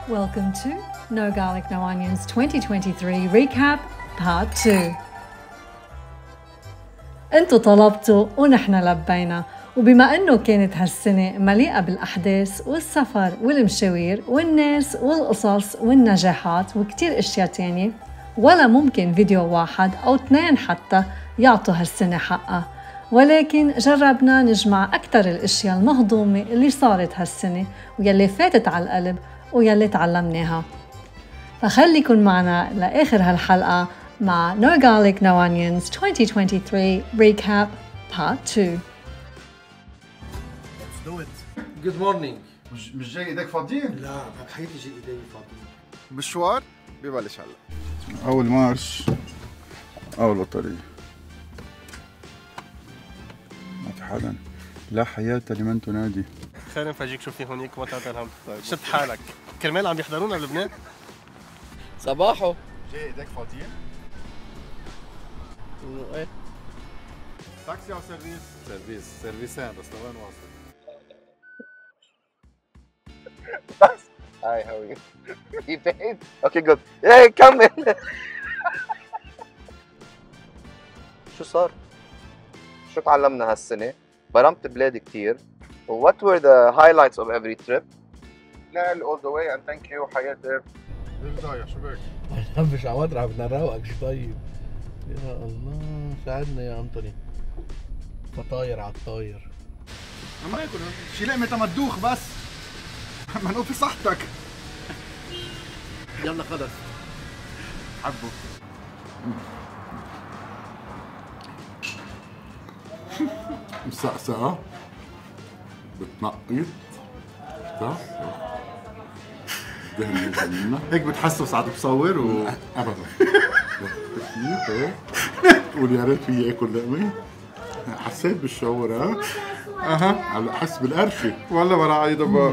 Welcome to No Garlic No Onions 2023 Recap Part 2. انتو طلبتوا ونحن لبينا، وبما انه كانت هالسنة مليئة بالاحداث والسفر والمشاوير والناس والقصص والنجاحات وكتير اشياء تانية، ولا ممكن فيديو واحد او 2 حتى يعطوا هالسنة حقها، ولكن جربنا نجمع أكثر الاشياء المهضومة اللي صارت هالسنة ويلي فاتت على القلب ويلي تعلمناها. فخليكن معنا لآخر هالحلقة مع No Garlic No Onions 2023 Recap Part 2. Let's do it. Good morning. مش جاي ايديك فاضيين؟ لا بحياتي جاي ايدي فاضيين. مشوار ببلش هلا. أول مارش أول بطارية. ما في حدا. لا حياة لمن تنادي. خلينا نفرجيك شو في هونيك وما تعطي الهم. شد حالك. كرمال عم يحضرونا بلبنان؟ صباحو. جاي ايديك فاضيين؟ ايه تاكسي أو سيرفيس؟ سيرفيسين بس لوين واصل؟ Hi, how are you? You paid? Okay, good. Hey, come in. شو صار؟ شو تعلمنا هالسنة؟ برمت بلاد كتير. What were the highlights of every trip? نقل all the way and thank you حياة اير. ليش ضايع شو بك؟ مش عوض بدنا نروقك شو طيب. يا الله ساعدنا يا انطوني. فطاير على الطاير. عم باكل شي لقمة تمدوخ بس. منو في صحتك. يلا خلص. حبه. مسقسقة بتنقيط هيك بتحسوا ساعات بصور و ابدا كيف هيك تقول يا ريت في اكل لقمه. حسيت بالشعور ها؟ اها هلا احس بالقرشه ولا براعي دبا.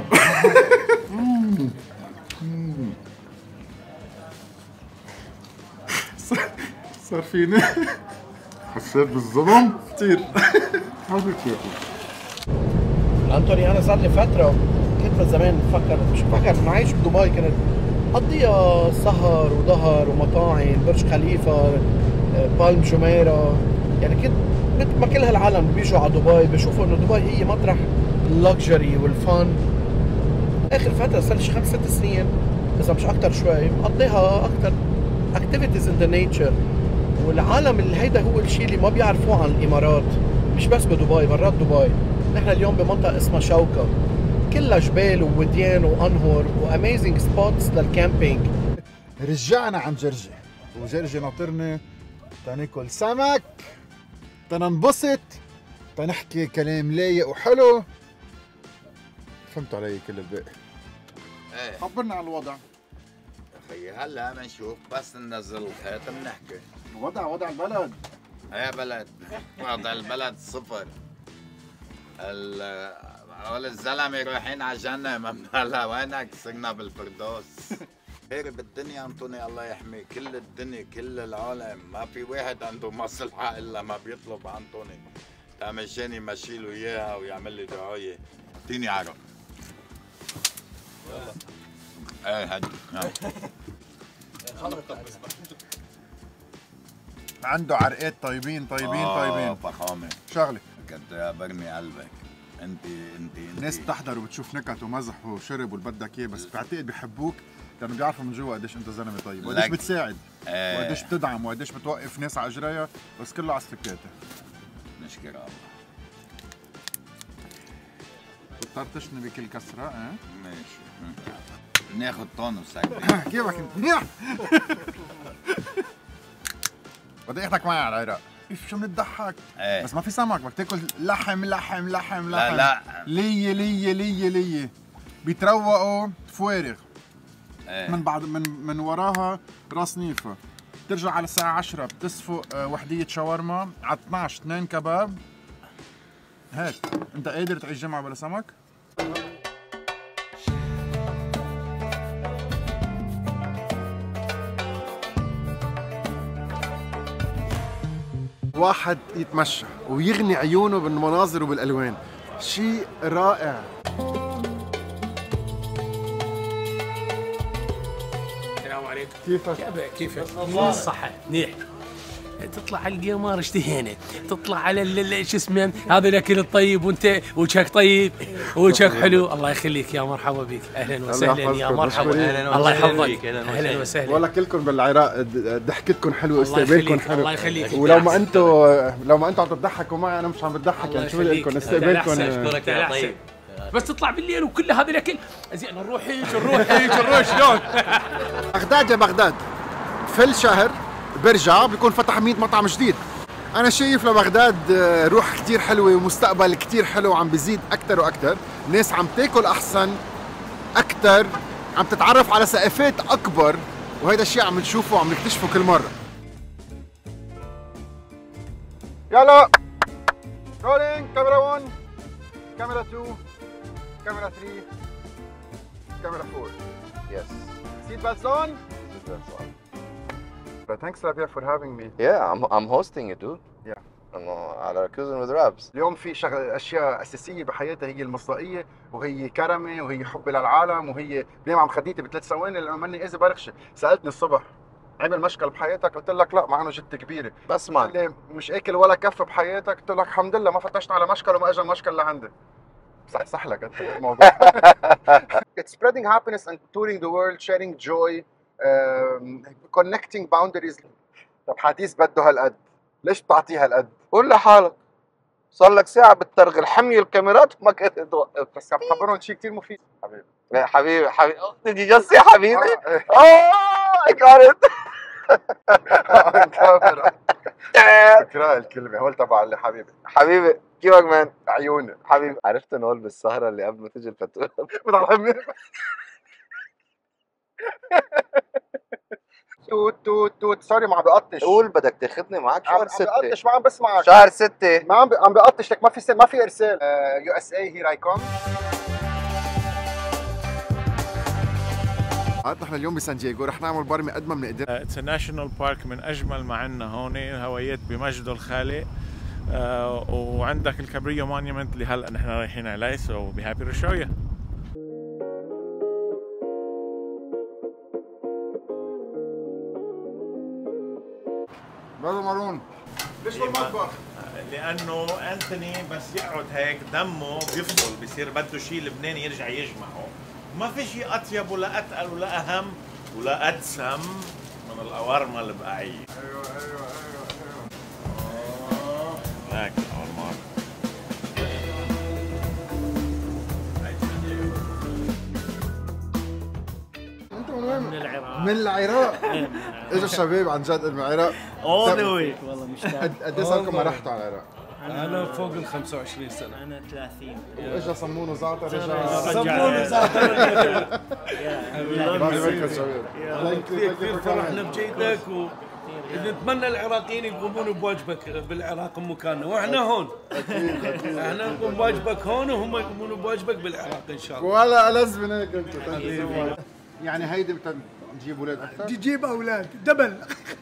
صار فيني حسيت بالظلم كثير. هذا كيف انطوني انا صار لي فترة كنت من زمان مش بفكر انه عايش بدبي، كنت قضيها سهر وظهر ومطاعم برج خليفة بالم جميرة، يعني كنت مثل ما كل هالعالم بيجوا على دبي بيشوفوا انه دبي هي مطرح اللكجري والفن. اخر فترة صار لي 5-6 سنين اذا مش اكثر شوي مقضيها اكثر activities in the nature، والعالم اللي هيدا هو الشيء اللي ما بيعرفوه عن الامارات، مش بس بدبي برات دبي. نحن اليوم بمنطقة اسمها شوكة، كلها جبال ووديان وانهر واميزنج سبوتس للكامبينج. رجعنا عن جرجي وجرجي ناطرني تناكل سمك تننبسط تنحكي كلام لايق وحلو. فهمتوا علي كل الباقي. ايه خبرنا عن الوضع. اخي هلا بنشوف بس ننزل الخيط بنحكي. وضع البلد. يا بلد وضع البلد صفر. الزلمه رايحين على جهنم. هلا وينك؟ صرنا بالفردوس. خير بالدنيا انطوني الله يحمي كل الدنيا كل العالم، ما في واحد عنده مصلحه الا ما بيطلب انطوني مشاني مشي له اياها ويعمل لي دعايه. اعطيني عرق. ايه هدي عنده عرقات طيبين فخامه شغله كنت برمي قلبك. انت الناس بتحضر وبتشوف نكت ومزح وشرب واللي بدك اياه، بس بعتقد بيحبوك لانه بيعرفوا من جوا قديش انت زلمه طيب وقديش بتساعد وقديش بتدعم وقديش بتوقف ناس على اجريها، بس كله على السكاتة. نشكر الله. طرطشني بكل كسره ماشي ناخذ طونس هيك. كيفك انت؟ منيح. بدي اخدك معي على العراق. شو بنضحك؟ بس ما في سمك، بدك تاكل لحم. لا ليه بيتروقوا فوارغ. من بعد من وراها راس نيفه. بترجع على الساعة 10 بتسفق وحدية شاورما، على 12 2 كباب. هيك انت قادر تعيش جمعة بلا سمك؟ واحد يتمشى ويغني عيونه بالمناظر وبالالوان، شيء رائع. كيفك؟ كيفك؟ كيفك؟ الصحة منيح. تطلع على القمر اشتهينا، تطلع على شو اسمه هذا الاكل الطيب وانت وجهك طيب وجهك حلو. الله يخليك يا مرحبا بك، اهلا وسهلا يا مرحبا. الله يحفظك، اهلا وسهلا. والله كلكم بالعراق ضحكتكم حلوه واستقبالكم حلو. الله يخليك. ولو ما انتم عم تضحكوا معي انا مش عم بضحك، يعني شو بدي لكم استقبالكم. اشكرك يا طيب. بس تطلع بالليل وكل هذا الاكل زين. نروح هيك نروح شلون؟ بغداد يا بغداد في الشهر برجع بيكون فتح 100 مطعم جديد. انا شايف لبغداد روح كتير حلوه ومستقبل كتير حلو وعم بيزيد اكثر واكثر، ناس عم تاكل احسن اكثر، عم تتعرف على ثقافات اكبر، وهيدا الشيء عم نشوفه وعم نكتشفه كل مره. يلا رولينج. كاميرا 1، كاميرا 2، كاميرا 3، كاميرا 4. Yes. Seat belts on. That's all. Thanks Rabia for having me. Yeah, I'm hosting you, dude. Yeah. إنه على Cuisine with Rabs. اليوم في اشياء اساسيه بحياتها، هي المصداقيه وهي كرمه وهي حب للعالم وهي دايما عم خديتي ب3 ثواني لانه ماني اذى برخشه. سالتني الصبح عمل مشكل بحياتك؟ قلت لك لا، مع انه جد كبيره. بس قلت لي مش اكل ولا كف بحياتك؟ قلت لك الحمد لله ما فتشت على مشكل وما اجى مشكل لعندي. صح لك انت الموضوع. It's spreading happiness and touring the world, sharing joy, connecting boundaries. طب حديث بده هالقد، ليش بتعطيه هالقد؟ قول لحالك صار لك ساعة بترغل حمي الكاميرات وما كنت توقف. بس عم تخبرهم شيء كثير مفيد. حبيبي لا حبيبي تيجي جسي حبيبي. كانت الكاميرا. بكره الكلمة هول تبع اللي حبيبي كيفك مان؟ عيوني حبيبي عرفت انه هول بالسهرة اللي قبل ما تيجي الفتوى بتعلمني. توت سوري ما عم بقطش. قول بدك تاخذني معك شهر 6. عم بقطش، ما عم بسمعك. شهر 6 ما عم بقطش لك، ما في ارسال. USA هير اي كوم. نحن اليوم بسان دييغو رح نعمل برمي قد ما بنقدر. اتس ناشونال بارك من اجمل ما عندنا هون، هوايات بمجده الخالق. وعندك الكابريو مونيومنت اللي هلا نحن رايحين عليه. سو بي هابي تو شو يو. برافو مارون. ليش بالمطبخ؟ لانه انتوني بس يقعد هيك دمه بيفصل، بصير بده شيء لبناني يرجع يجمعه. ما في شيء اطيب ولا اتقل ولا اهم ولا ادسم من القوارمه البقعيه. ايوه هيك القوارمات. انتم من وين؟ من العراق. اجوا الشباب عن جد من العراق. والله مشتاق. قد ايه صار لكم ما رحتوا على العراق؟ انا فوق ال 25 سنه. انا 30. واجا صمون وزعتر رجع. صمون وزعتر. الله يبارك الشباب. كثير فرحنا بجيتك ونتمنى العراقيين يقومون بواجبك بالعراق مكاننا، واحنا هون. احنا نقوم بواجبك هون وهم يقومون بواجبك بالعراق ان شاء الله. ولا ألذ من هيك انت. يعني هيدي نجيب اولاد اكثر؟ تجيب اولاد دبل.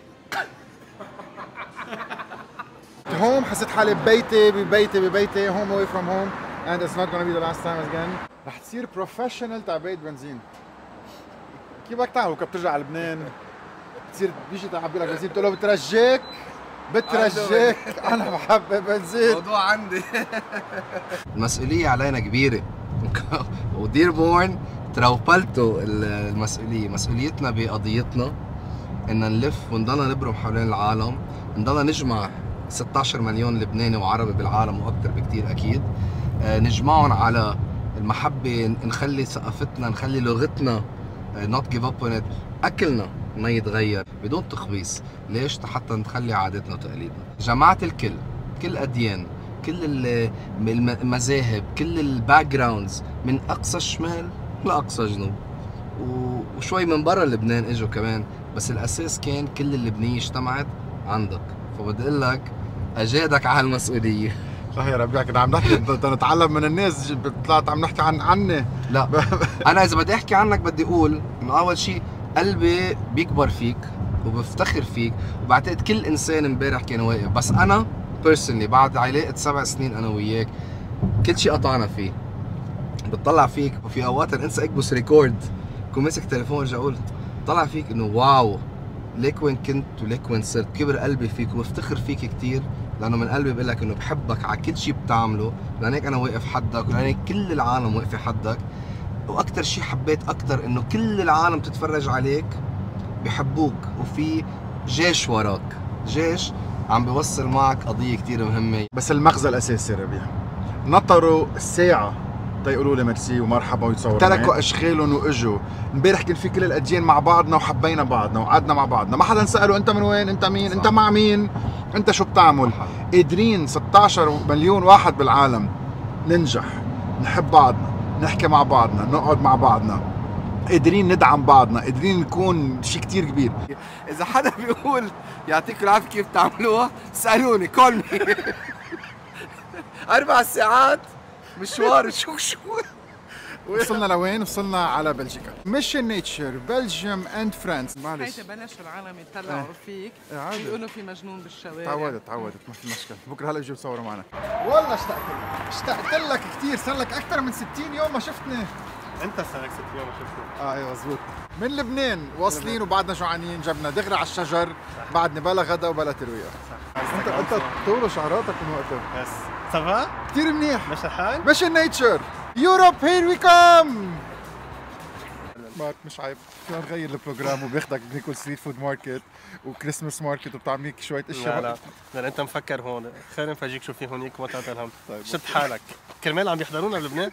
هوم حسيت حالي ببيتي هوم away from home and it's not gonna be the last time again. رح تصير بروفيشنال تاع بيت بنزين. كيف بدك تعمل وقت بترجع على لبنان؟ بتصير بيجي تعبي لك بنزين بتقول له بترجاك انا بحب بنزين. الموضوع عندي. المسؤولية علينا كبيرة ودير بورن تروبلتوا المسؤولية. مسؤوليتنا بقضيتنا إن نلف ونضلنا نبرم حوالين العالم، نضلنا نجمع 16 مليون لبناني وعربي بالعالم واكثر بكثير اكيد، نجمعهم على المحبه، نخلي ثقافتنا، نخلي لغتنا not give up on it، اكلنا ما يتغير بدون تخبيص. ليش؟ حتى نخلي عاداتنا وتقاليدنا. جمعت الكل، كل اديان، كل المذاهب، كل الباك جراوندز، من اقصى الشمال لاقصى الجنوب، وشوي من برا لبنان اجوا كمان، بس الاساس كان كل اللبنانيه اجتمعت عندك. فبدي اقول لك اجادك على هالمسؤوليه. صح يا ربيع، كنا عم نحكي نتعلم من الناس، طلعت عم نحكي عني. لا انا اذا بدي احكي عنك بدي اقول انه اول شيء قلبي بيكبر فيك وبفتخر فيك، وبعتقد كل انسان امبارح كان واقف، بس انا بيرسونلي بعد علاقه 7 سنين انا وياك كل شيء قطعنا فيه. بتطلع فيك وفي اوقات انسى اكبس ريكورد، كون ماسك تليفون ارجع اقول طلع فيك انه واو ليك وين كنت وليك وين صرت. كبر قلبي فيك وبفتخر فيك كتير، لانه من قلبي بقول لك انه بحبك على كل شيء بتعمله، لانك انا واقف حدك ولانك كل العالم واقفه حدك. واكثر شيء حبيت اكثر انه كل العالم تتفرج عليك بحبوك، وفي جيش وراك، جيش عم بيوصل معك قضيه كتير مهمه. بس المغزى الاساسي ربيع، نطروا الساعه تيقولوا لي ميرسي ومرحبا ويتصوروا، تركوا اشغالهم واجوا. امبارح كان في كل الاديان مع بعضنا وحبينا بعضنا وقعدنا مع بعضنا، ما حدا ساله انت من وين، انت مين، انت مع مين، انت شو بتعمل. قادرين 16 مليون واحد بالعالم ننجح، نحب بعضنا، نحكي مع بعضنا، نقعد مع بعضنا، قادرين ندعم بعضنا، قادرين نكون شيء كتير كبير. اذا حدا بيقول يعطيكم العافيه كيف بتعملوها سالوني، كولني. 4 ساعات مشوار شو وصلنا لوين؟ وصلنا على بلجيكا. ميشن نيتشر بلجيوم اند فرانس. معلش هيدا بلش العالم يطلعوا فيك، بيقولوا في مجنون بالشوارع. تعودت ما في مشكله، بكره هلا بيجوا يصوروا معنا. والله اشتقت لك كثير، صار لك اكثر من 60 يوم ما شفتني. انت صار لك 60 يوم ما شفتني. ايوه مزبوط. من لبنان واصلين وبعدنا جوعانين، جبنا دغري على الشجر، بعدني بلا غدا وبلا ترويق. انت طول شعراتك من وقتها. يس سافا؟ كثير منيح. ماشي الحال؟ ميشن نيتشر يوروب هير وي كم. مارك مش عيب، فينا نغير البروجرام وبياخدك بناكل ستريت فود ماركت وكريسماس ماركت وبتعمليك شوية اشياء. لا لان انت مفكر هون، خير نفرجيك شو في هونيك وما تعطي الهم. طيب شد حالك، كرمال عم يحضرونا بلبنان.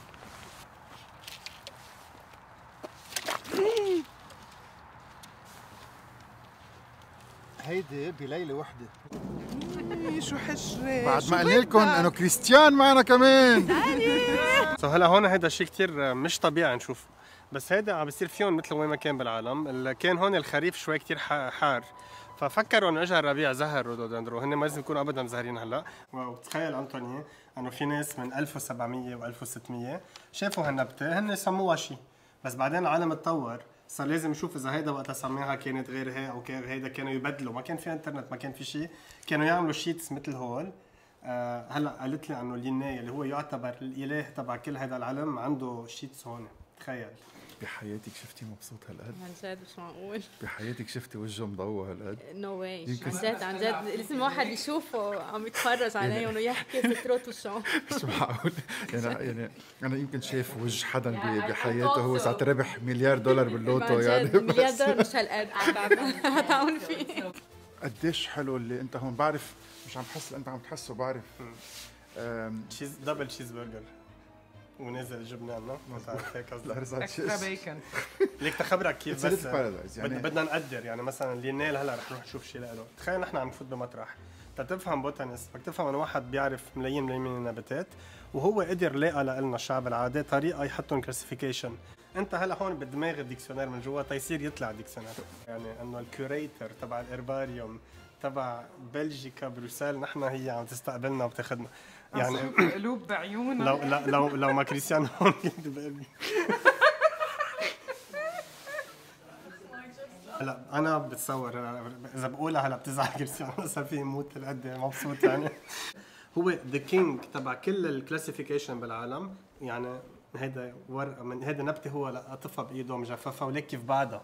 هيدي بليلة وحدة. شو حشرة، بعد ما قلنا لكم انه كريستيان معنا كمان. هلا هون هيدا شيء كثير مش طبيعي نشوف، بس هيدا عم بيصير فيهم مثل وين ما كان بالعالم. كان هون الخريف شوي كثير حار، ففكروا انه اجى الربيع زهر رودودندرو، هن ما لازم يكونوا ابدا مزهرين هلا. وتخيل انطوني انه في ناس من 1700 و1600 شافوا هالنبته، هن سموها شيء، بس بعدين العالم تطور، صار لازم يشوف اذا هيدا وقتها سماها كانت غير هي او كان هيدا، كانوا يبدلوا، ما كان في انترنت، ما كان في شيء، كانوا يعملوا شيتس مثل هول. هلا قالت لي انه ليناي اللي هو يعتبر الاله تبع كل هذا العالم عنده شيتس هون. تخيل بحياتك شفتي مبسوط هالقد؟ عن جد مش معقول. بحياتك شفتي وجهه مضوى هالقد؟ نو واي. عن جد لازم واحد يشوفه عم يتفرج عليهم ويحكي ستروت وشو. مش معقول. يعني انا يمكن شايف وجه حدا بحياته هو ساعة ربح $1 مليار باللوتو. يعني $1 مليار مش هالقد عم فيه. قديش حلو اللي انت هون. بعرف مش عم بحس اللي انت عم تحسه، بعرف دبل تشيز برجر ونزل جبنه لنا، ما تعرف هيك قصدي اكسترا بيكن. ليك تخبرك كيف بس يعني بدنا نقدر. يعني مثلا لينيل هلا رح نروح نشوف شيء له. تخيل نحن عم نفوت بمطرح، تفهم بوتانيست، بدك تفهم انه واحد بيعرف ملايين من النباتات، وهو قدر لاقى لنا الشعب العادي طريقه يحطهم كلاسيفيكيشن. انت هلا هون بدماغ الديكسيونير من جوا تيصير يطلع ديكسيونير. يعني انه الكوريتر تبع الارباريوم تبع بلجيكا بروسيل، نحن هي عم تستقبلنا وبتاخذنا. يعني قلوب بعيوننا. لو ما كريستيان هون كنت بقلبي. هلا انا بتصور اذا بقولها هلا بتزعل كريستيان، صار فيه يموت هالقد مبسوط. يعني هو ذا كينج تبع كل الكلاسيفيكيشن بالعالم. يعني هيدا ورقه من هيدا نبته هو لقطفها بايده مجففه، وليك كيف بعدها.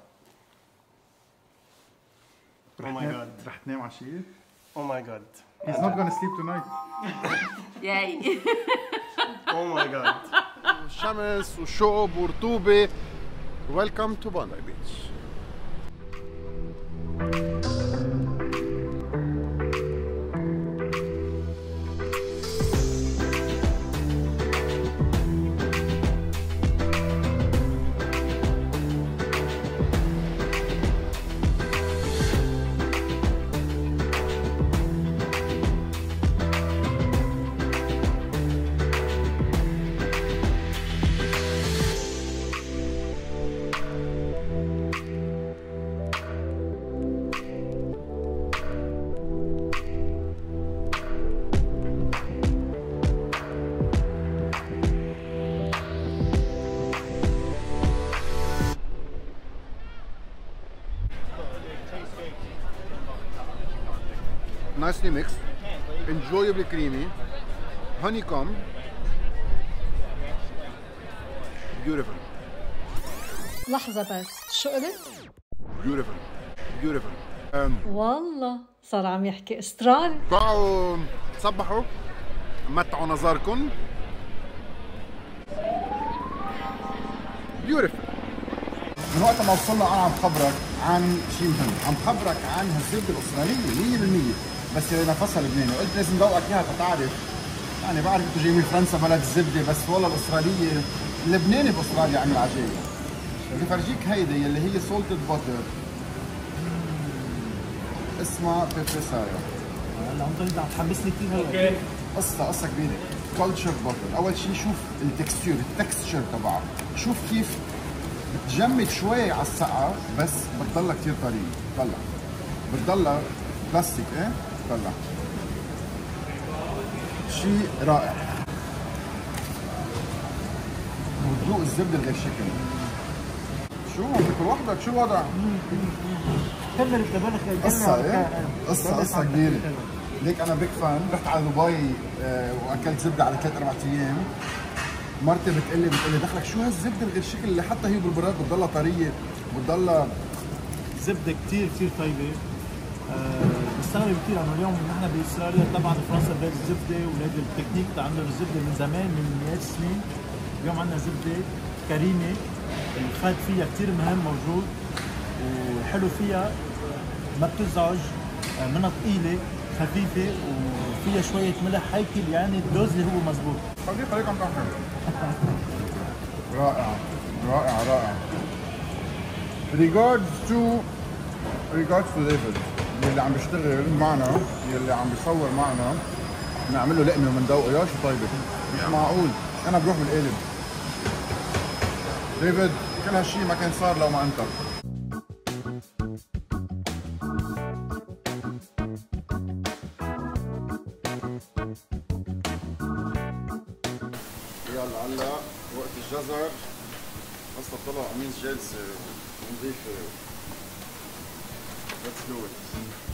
Oh my god. رح تنام عشية؟ Oh my god. He's not gonna sleep tonight. ياي. Oh my god. شمس وشوب ورطوبة. Welcome to Bondi Beach. Nicely mixed, enjoyably creamy, honeycomb, beautiful. لحظة بس، شو قلت؟ بيوتيفول بيوتيفول. والله صار عم يحكي استرالي. طلعوا تصبحوا، متعوا نظركم. بيوتيفول. من وقت ما وصلنا انا عم بخبرك عن شيء مهم، عم بخبرك عن هالزبده الاستراليه 100%، بس اللي نفسها لبناني، وقلت لازم ذوقك اياها تتعرف. يعني بعرف انتوا جايين من فرنسا بلد الزبده، بس والله الاستراليه اللبناني باستراليا عمل عجايب. بدي فرجيك هيدي اللي هي سولتد باتر، اسمها بيبريسايا. هلا انت عم تحمسني كثير هلا. قصه كبيره. كلتشر باتر، اول شيء شوف التكستشر تبعها، شوف كيف بتجمد شوي على السقعه بس بتضلها كثير طريه. طلع بتضلها بلاستيك، ايه طلع شيء رائع. وتذوق الزبده بغير شكل. شو عم تاكل وحدك؟ شو الوضع؟ كمل انت قصه كبيره. ليك انا بيك فان، رحت على دبي واكلت زبده على 3-4 ايام. مرتي بتقول لي دخلك شو هالزبده الغير شكل اللي حتى هي بالبراد بتضلها طريه وبتضلها زبده كثير طيبه. بستغرب كثير انه اليوم نحن باستراليا، طبعا فرنسا بلاد الزبده وبلاد التكنيك عندهم الزبده من زمان، من مئات السنين. اليوم عندنا زبده كريمه، الفات فيها كثير مهم موجود، والحلو فيها ما بتزعج، منها ثقيله خفيفه وفيها شويه ملح هيكل، يعني الدوز اللي هو مضبوط. خليك عم تحكي. رائع. regards to David اللي عم بيشتغل معنا، اللي عم بيصور معنا، بنعمل له لقمه ومندوقه. يا شو طيبه، مش معقول انا بروح بالقالب. ديفيد كل هالشيء ما كان صار لو ما انت. يلا هلا وقت الجزر، هسه طلع قميص جلسه نظيفه. Let's do it.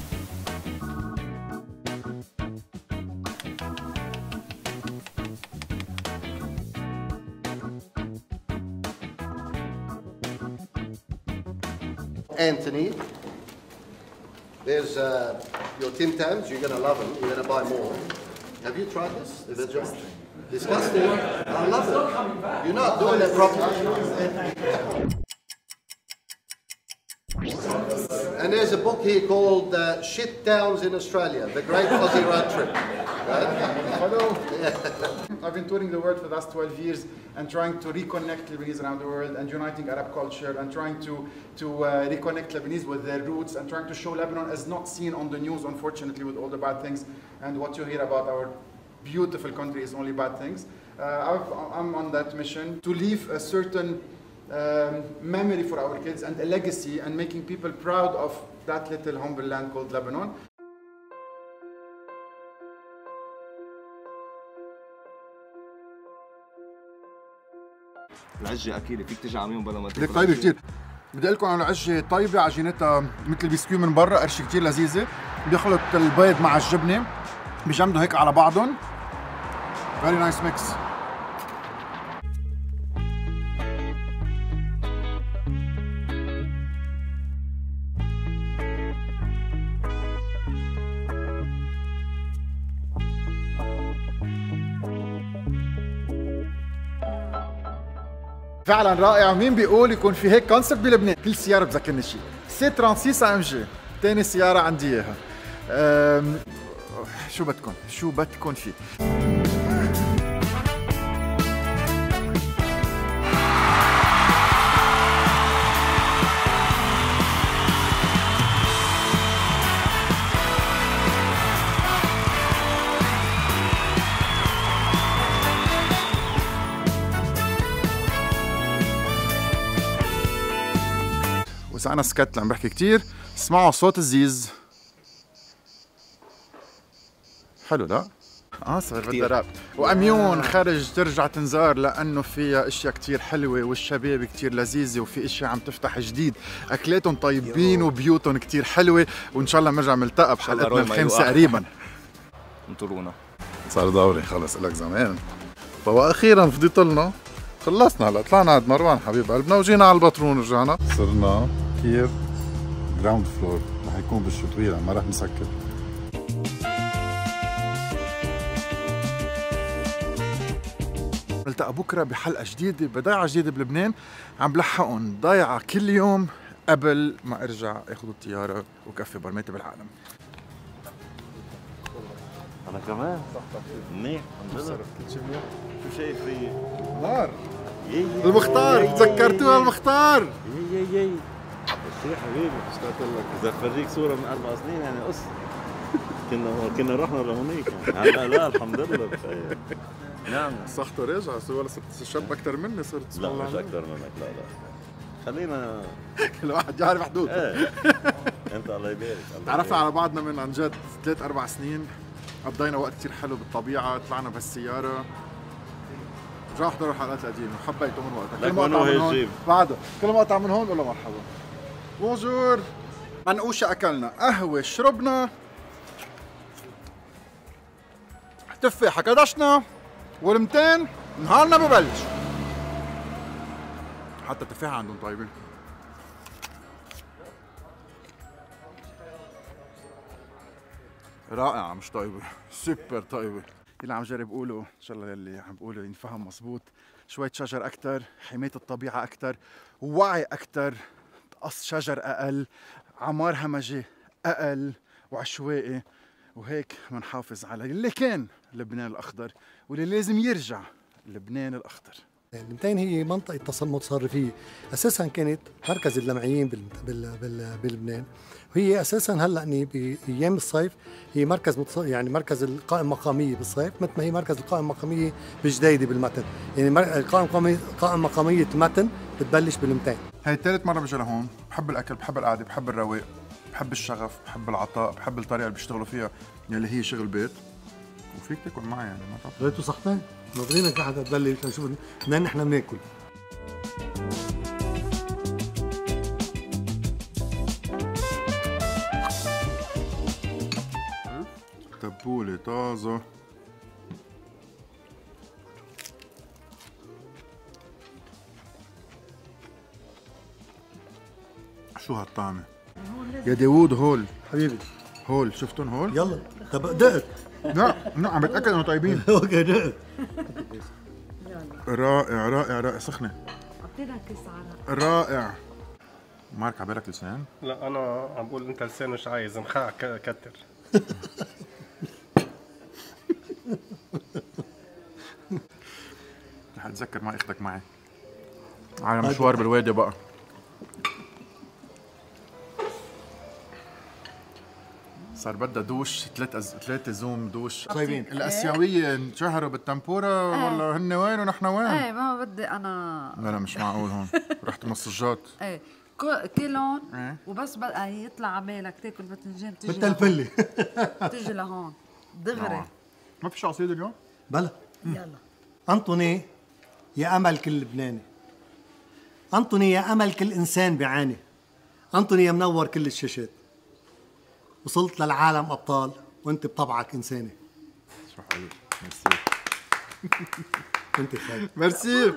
Anthony, there's your Tim Tams. You're going to love them. You're going to buy more. Have you tried this? Disgusting. Disgusting. I love it. You're not doing it properly. And there's a book here called Shit Towns in Australia, The Great Aussie Road Trip. Right? Hello. I've been touring the world for the last 12 years and trying to reconnect Lebanese around the world and uniting Arab culture and trying to reconnect Lebanese with their roots and trying to show Lebanon as not seen on the news, unfortunately, with all the bad things. And what you hear about our beautiful country is only bad things. I'm on that mission to leave a certain memory for our kids and a legacy and making people proud of that little humble land called Lebanon. العجة أكيد فيك تجي عميهم بلا ما تاكل. ليك طيبة كثير. بدي أقول لكم عن العجة طيبة، عجينتها مثل البسكوي من برا، قرشة كثير لذيذة. بيخلط البيض مع الجبنة، بيجمدوا هيك على بعضهم. Very nice mix. فعلا رائع. مين بيقول يكون في هيك كونسبت بلبنان؟ كل سياره بتذكرني شيء. سي 36 AMG، ثاني سياره عندي اياها. شو بدكم فيه؟ وإذا أنا سكت عم بحكي كتير، اسمعوا صوت الزيز. حلو لا؟ صار بدها راب. وأميون خرج ترجع تنزار لأنه فيها أشياء كتير حلوة والشباب كتير لذيذة وفي أشياء عم تفتح جديد، أكلاتهم طيبين وبيوتهم كتير حلوة، وإن شاء الله بنرجع نلتقى بحلقتنا الخامسة قريبا. انطرونا. صار دوري خلص لك زمان. فواخيرا فضيت لنا خلصنا هلا طلعنا عند مروان حبيب قلبنا وجينا على البطرون ورجعنا. صرنا كيف جراوند فلور رح يكون بالشتوية ما رح نسكر. نلتقى بكره بحلقة جديدة بضيعة جديدة بلبنان، عم بلحقهم ضيعة كل يوم قبل ما ارجع اخذ الطيارة وكفي برميتي بالعالم. أنا كمان منيح الحمد لله. شو شايف فيي؟ نار المختار، تذكرتوها المختار؟ يي بس يا حبيبي مش قلت لك إذا فرجيك صورة من 4 سنين يعني قص. كنا رحنا لهونيك هلا لا الحمد لله بخير. نعم صحته راجعة ولا صرت شاب أكثر مني صرت. لا مش أكثر منك لا خلينا كل واحد يعرف حدوده. ايه انت الله يبارك. تعرفنا على بعضنا من عن جد 3-4 سنين، قضينا وقت كثير حلو بالطبيعة، طلعنا بهالسيارة، رجعوا احضروا الحلقات القديمة وحبيته من وقتها. كل ما اقطع من هون بعده، كل ما اقطع من هون بقول له مرحبا. بونجور. منقوشة أكلنا، قهوة شربنا، تفاحة كدشنا، وال200 نهارنا ببلش. حتى التفاحة عندهم طيبين. رائعة مش طيبة، سوبر طيبة. اللي عم جرب اقوله ان شاء الله اللي عم بقوله ينفهم مزبوط، شوية شجر أكتر، حماية الطبيعة أكتر، وعي أكتر، قص شجر أقل، عمار همجي أقل وعشوائي، وهيك منحافظ على اللي كان لبنان الأخضر واللي لازم يرجع لبنان الأخضر. لبنان هي منطقة متصرفية، أساساً كانت مركز اللمعيين بلبنان، وهي أساساً هلا بأيام الصيف هي يعني مركز القائمة المقامية بالصيف، مثل ما هي مركز القائمة المقامية بجديدة بالمتن، يعني القائمة المقامية المتن بتبلش بال200. هي ثالث مرة بجي لهون، بحب الأكل، بحب القعدة، بحب الرواق، بحب الشغف، بحب العطاء، بحب الطريقة اللي بيشتغلوا فيها يلي هي شغل بيت، وفيك تاكل معي يعني ما تعرف. ريتو صحتين؟ ناطرينك لحتى تبلش نشوف منين نحن بناكل. تبولة طازة. شو هالطعمة؟ يا داوود هول حبيبي هول شفتون هول؟ يلا طب دقت. لا عم بتأكد انه طيبين. اوكي دقت. رائع رائع رائع. سخنة اعطينا كيس عرق. رائع. مارك عبالك لسان؟ لا انا عم بقول انت لسان مش عايز مخاع كتر. رح اتذكر ما اخذك معي على مشوار بالوادي بقى. صار بدها دوش 3 زوم دوش. طيبين. الاسيويه انشهروا بالتمبورا ولا هن وين ونحن وين؟ ايه ما بدي انا. لا مش معقول هون. رحت مصجات. ايه كلهم وبس بقى يطلع عبالك تاكل باذنجان تيجي بالتلفله تيجي لهون دغري. ما فيش عصير اليوم؟ بلا. يلا انطوني يا امل كل لبناني، انطوني يا امل كل انسان بيعاني، انطوني يا منور كل الشاشات. وصلت للعالم ابطال وانت بطبعك انساني. شو حلو. ميرسي. انت خير. ميرسي.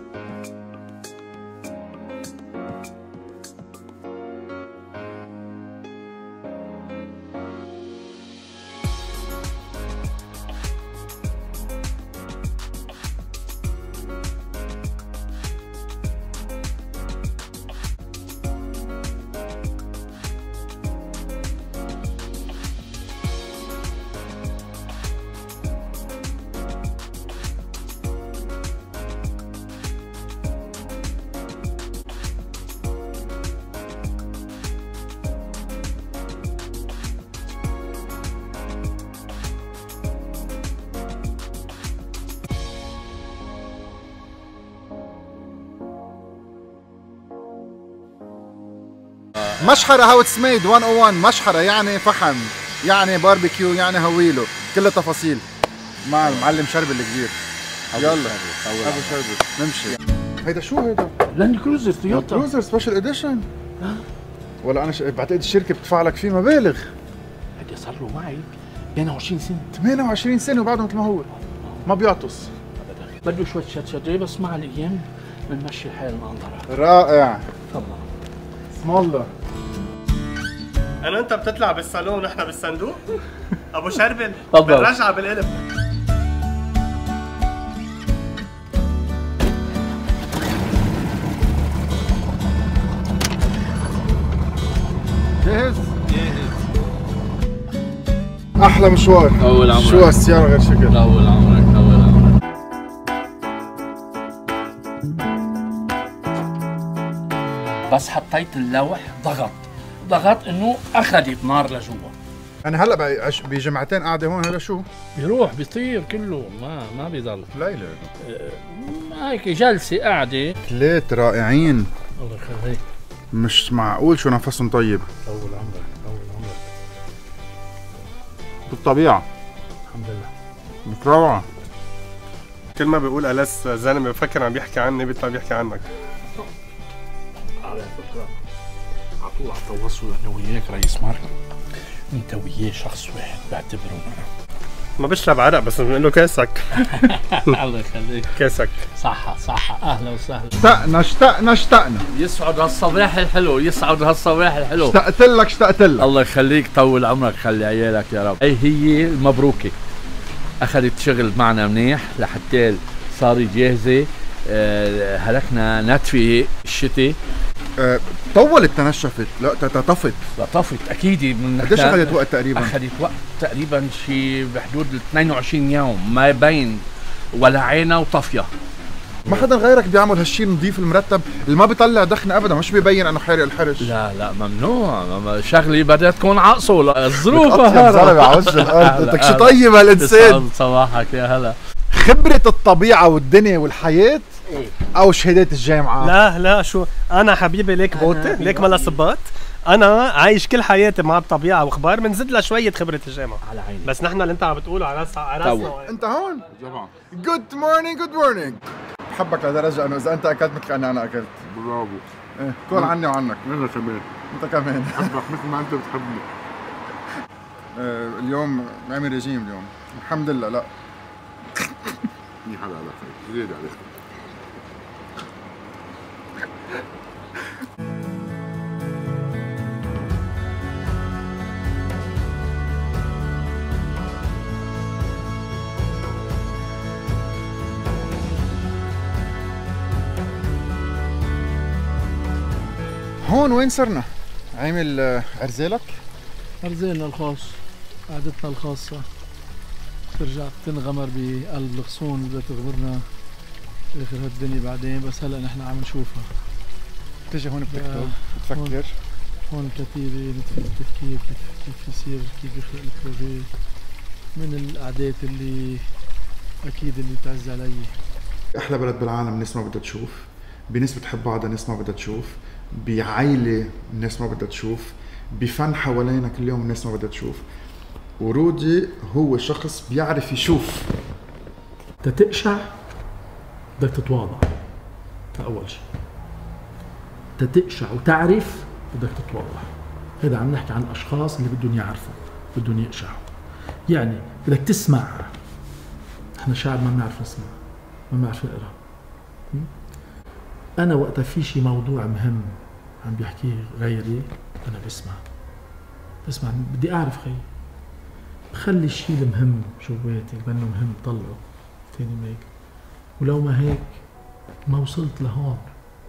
مشحرة هاو اتس ميد 101. مشحرة يعني فحم، يعني باربيكيو، يعني هويله، كل التفاصيل مع المعلم شربل الكبير. يلا ابو شربل نمشي. هيدا شو هيدا؟ لاند كروزر تويوتا. كروزر سبيشال اديشن. ولا انا بعتقد الشركة بتدفع لك فيه مبالغ. هيدا صار له معي 28 سنة. 28 سنة وبعده مثل ما هو ما بيعطس. بده شويه شرشجه بس مع الايام بنمشي الحال المنظره. رائع. تفضل. اسم الله. انا انت بتطلع بالصالون ونحن بالصندوق؟ ابو شربل تفضل. بنرجع بالقلب. جاهز؟ احلى مشوار. طول عمرك. شو هالسيارة غير شكل. طول عمرك طول عمرك. بس حطيت اللوح ضغط انه اخذت نار لجوا. انا هلا بجمعتين قاعدة هون هلا شو؟ بيروح بيطير كله ما بيضل. ليلى هيك جلسة قاعدة. 3 رائعين. الله يخليك. مش معقول شو نفسهم طيب. طول عمرك طول عمرك. بالطبيعة. الحمد لله. متروعة. كل ما بيقول ألس زلمة بفكر عم بيحكي عني بيطلع بيحكي عنك. على فكرة على طول على التواصل انا وياك رئيس مارك، انت وياه شخص واحد بعتبره ما بشرب عرق بس بنقول له كاسك. الله يخليك. كاسك. صح اهلا وسهلا. اشتقنا. يسعد هالصباح الحلو، يسعد هالصباح الحلو. اشتقت لك. الله يخليك طول عمرك خلي عيالك يا رب. هي المبروكة اخذت شغل معنا منيح لحتى صارت جاهزة. هلكنا نتفة الشتاء. طولت تنشفت لا طفت اكيد. من قديش اخذت وقت تقريبا؟ اخذت وقت تقريبا شي بحدود 22 يوم ما بين ولعينا وطفيه. ما حدا غيرك بيعمل هالشيء النظيف المرتب اللي ما بيطلع دخن ابدا، مش بيبين انه حارق الحرش. لا ممنوع. شغلي بدها تكون عقصه الظروف. يا زلمه على وجه الارض. بدك شو طيب هالانسان. صباحك يا هلا. خبرة الطبيعة والدنيا والحياة او شهادات الجامعة؟ لا شو انا حبيبي ليك بوتة ليك ملا صباط. انا عايش كل حياتي مع الطبيعة واخبار بنزيد لها شوية خبرة الجامعة على عيني. بس نحن اللي انت عم بتقوله على راسنا. انت هون؟ جود مورنينج. بحبك لدرجة انه اذا انت اكلت مثل اني انا اكلت. برافو. ايه كل عني وعنك. انا كمان. انت كمان. بحبك مثل ما انت بتحبني. اليوم عامل ريجيم اليوم الحمد لله. لا منيح على خير زيد على خير. هون وين صرنا؟ عامل ارزالك؟ ارزالنا الخاص، قعدتنا الخاصة. ترجع تنغمر بقلب الغصون اللي بدها تغمرنا اخر هالدنيا بعدين، بس هلا نحن عم نشوفها. بتجي هون بتكتب بتفكر؟ هون كتيبة نتفق التفكير كيف يصير، كيف يخلق البروجي من القعدات اللي اكيد اللي بتعز علي. احلى بلد بالعالم الناس ما بدها تشوف، بناس بتحب بعضها الناس ما بدها تشوف، بعائلة الناس ما بدها تشوف، بفن حوالينا كل يوم الناس ما بدها تشوف. ورودي هو شخص بيعرف يشوف. تتقشع بدك تتواضع أول شيء. تتقشع وتعرف بدك تتواضع. هذا عم نحكي عن أشخاص اللي بدهم يعرفوا بدهم يقشعوا. يعني بدك تسمع. احنا شعب ما بنعرف نسمع، ما بنعرف نقرا. أنا وقتها في شي موضوع مهم عم بيحكيه غيري أنا بسمع بدي أعرف خيي. بخلي الشيء المهم جواتي بأنه مهم طلعه تاني ما هيك، ولو ما هيك ما وصلت لهون.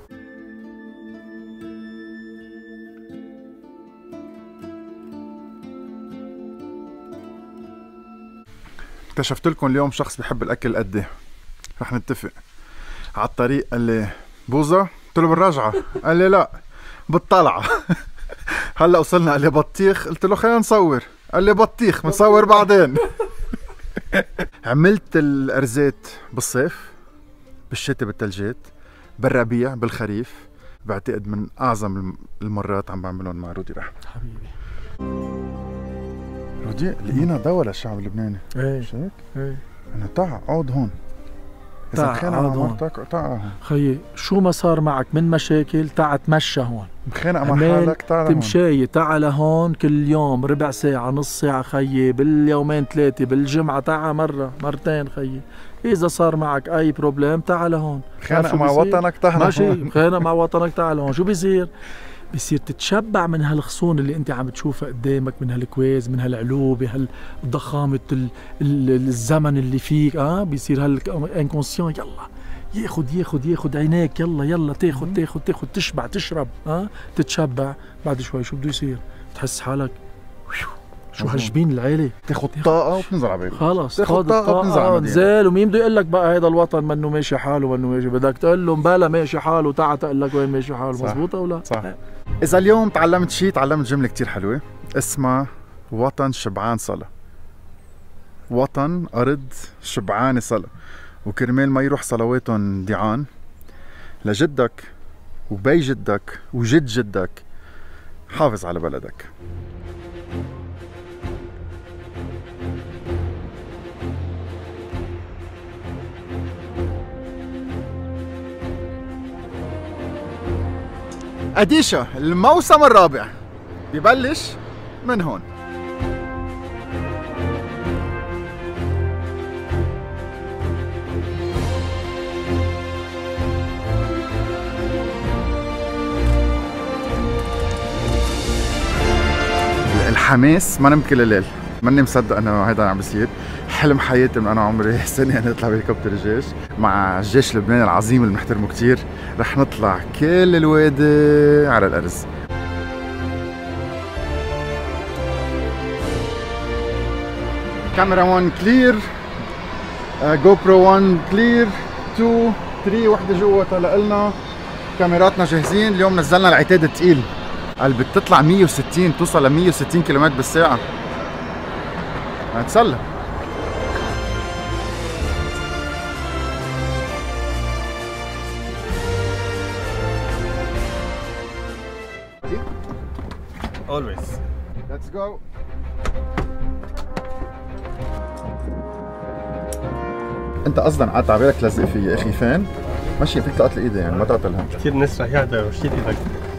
اكتشفت لكم اليوم شخص بيحب الأكل قدي. رح نتفق على الطريق. قال لي بوظة؟ قلت له بالرجعة. قال لي لا بالطلعة. هلا وصلنا. قال لي بطيخ. قلت له خلينا نصور. قال لي بطيخ بنصور بعدين. عملت الأرزات بالصيف، بالشتاء بالثلجات، بالربيع بالخريف. بعتقد من أعظم المرات عم بعملهم مع رودي رحمة حبيبي. رودي لقينا دواء للشعب اللبناني. ايه مش هيك؟ ايه. أنا تعا اقعد هون. تعا هون خيي. شو ما صار معك من مشاكل تعا تمشى هون. مخانق مع حالك تعا لهون. تمشاي تعا لهون كل يوم ربع ساعة نص ساعة خيي، باليومين ثلاثة، بالجمعة تعا مرة مرتين خيي. اذا صار معك اي بروبلم تعال هون. خانق مع وطنك تعال ماشي، خانق مع وطنك تعال هون. شو بيصير؟ بصير تتشبع من هالغصون اللي انت عم تشوفها قدامك، من هالكويز، من هالعلو، بهالضخامه الزمن اللي فيك. بيصير هالانكونسيون يلا ياخد عينيك، يلا تاخد تشبع، تشرب، تتشبع. بعد شوي شو بده يصير؟ تحس حالك شو هالجبين العالي، تاخد طاقه وتنزل على بيتك. خلص تاخد طاقه وتنزل على المدينه. نزل. ومين بده يقول لك بقى هذا الوطن منه ماشي حاله، منه ماشي؟ بدك تقول له مبلا ماشي حاله، تعال تقول لك وين ماشي حاله. مزبوط او لا؟ صح. اذا اليوم تعلمت شيء، تعلمت جمله كتير حلوه اسمها وطن شبعان صلاه. وطن ارض شبعانه صلاه، وكرمال ما يروح صلواتهم ضيعان، لجدك وبي جدك وجد جدك حافظ على بلدك. أديشا الموسم الرابع ببلش من هون. الحماس ما نمت كل الليل، ماني مصدق انه هيدا عم بيصير. حلم حياتي من انا عمري سنه نطلع بهليكوبتر الجيش مع الجيش اللبناني العظيم اللي بنحترمه كثير. رح نطلع كل الوادي على الارز. كاميرا 1 كلير، جو برو 1 كلير، 2 3 وحده جوا طلع لنا. كاميراتنا جاهزين. اليوم نزلنا العتاد الثقيل اللي بتطلع 160 توصل ل 160 كيلومتر بالساعة. هنتسلى. Always. Let's go. انت اصلا قعدت على بالك تلزق فيي يا اخي. فين؟ ماشي فيك تقطع ايدي يعني ما تقطعها. كثير ناس رح يحضروا، شيل ايدك.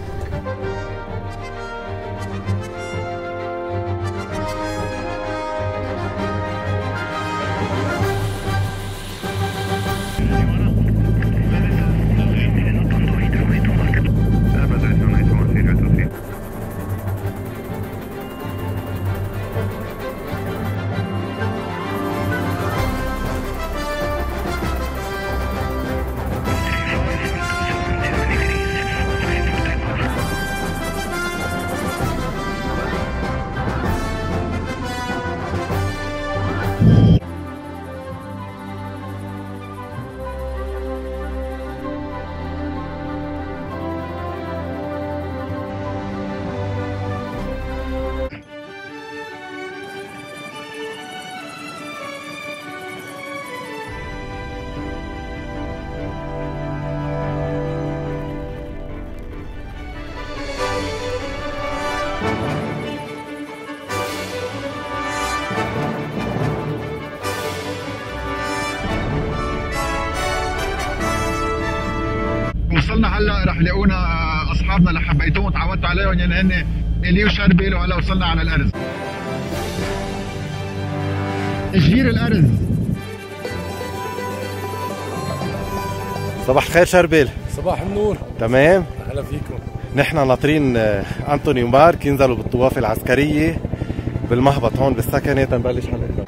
وصلنا هلا رح يلاقونا اصحابنا اللي حبيتوهم وتعودتوا عليهم يعني هن الي وشربيل، وهلا وصلنا على الارز. تشجير الارز. صباح الخير شربيل. صباح النور. تمام. اهلا فيكم. نحن ناطرين انطوني ومارك ينزلوا بالطوافه العسكريه بالمهبط هون بالسكنه تنبلش حلقتنا.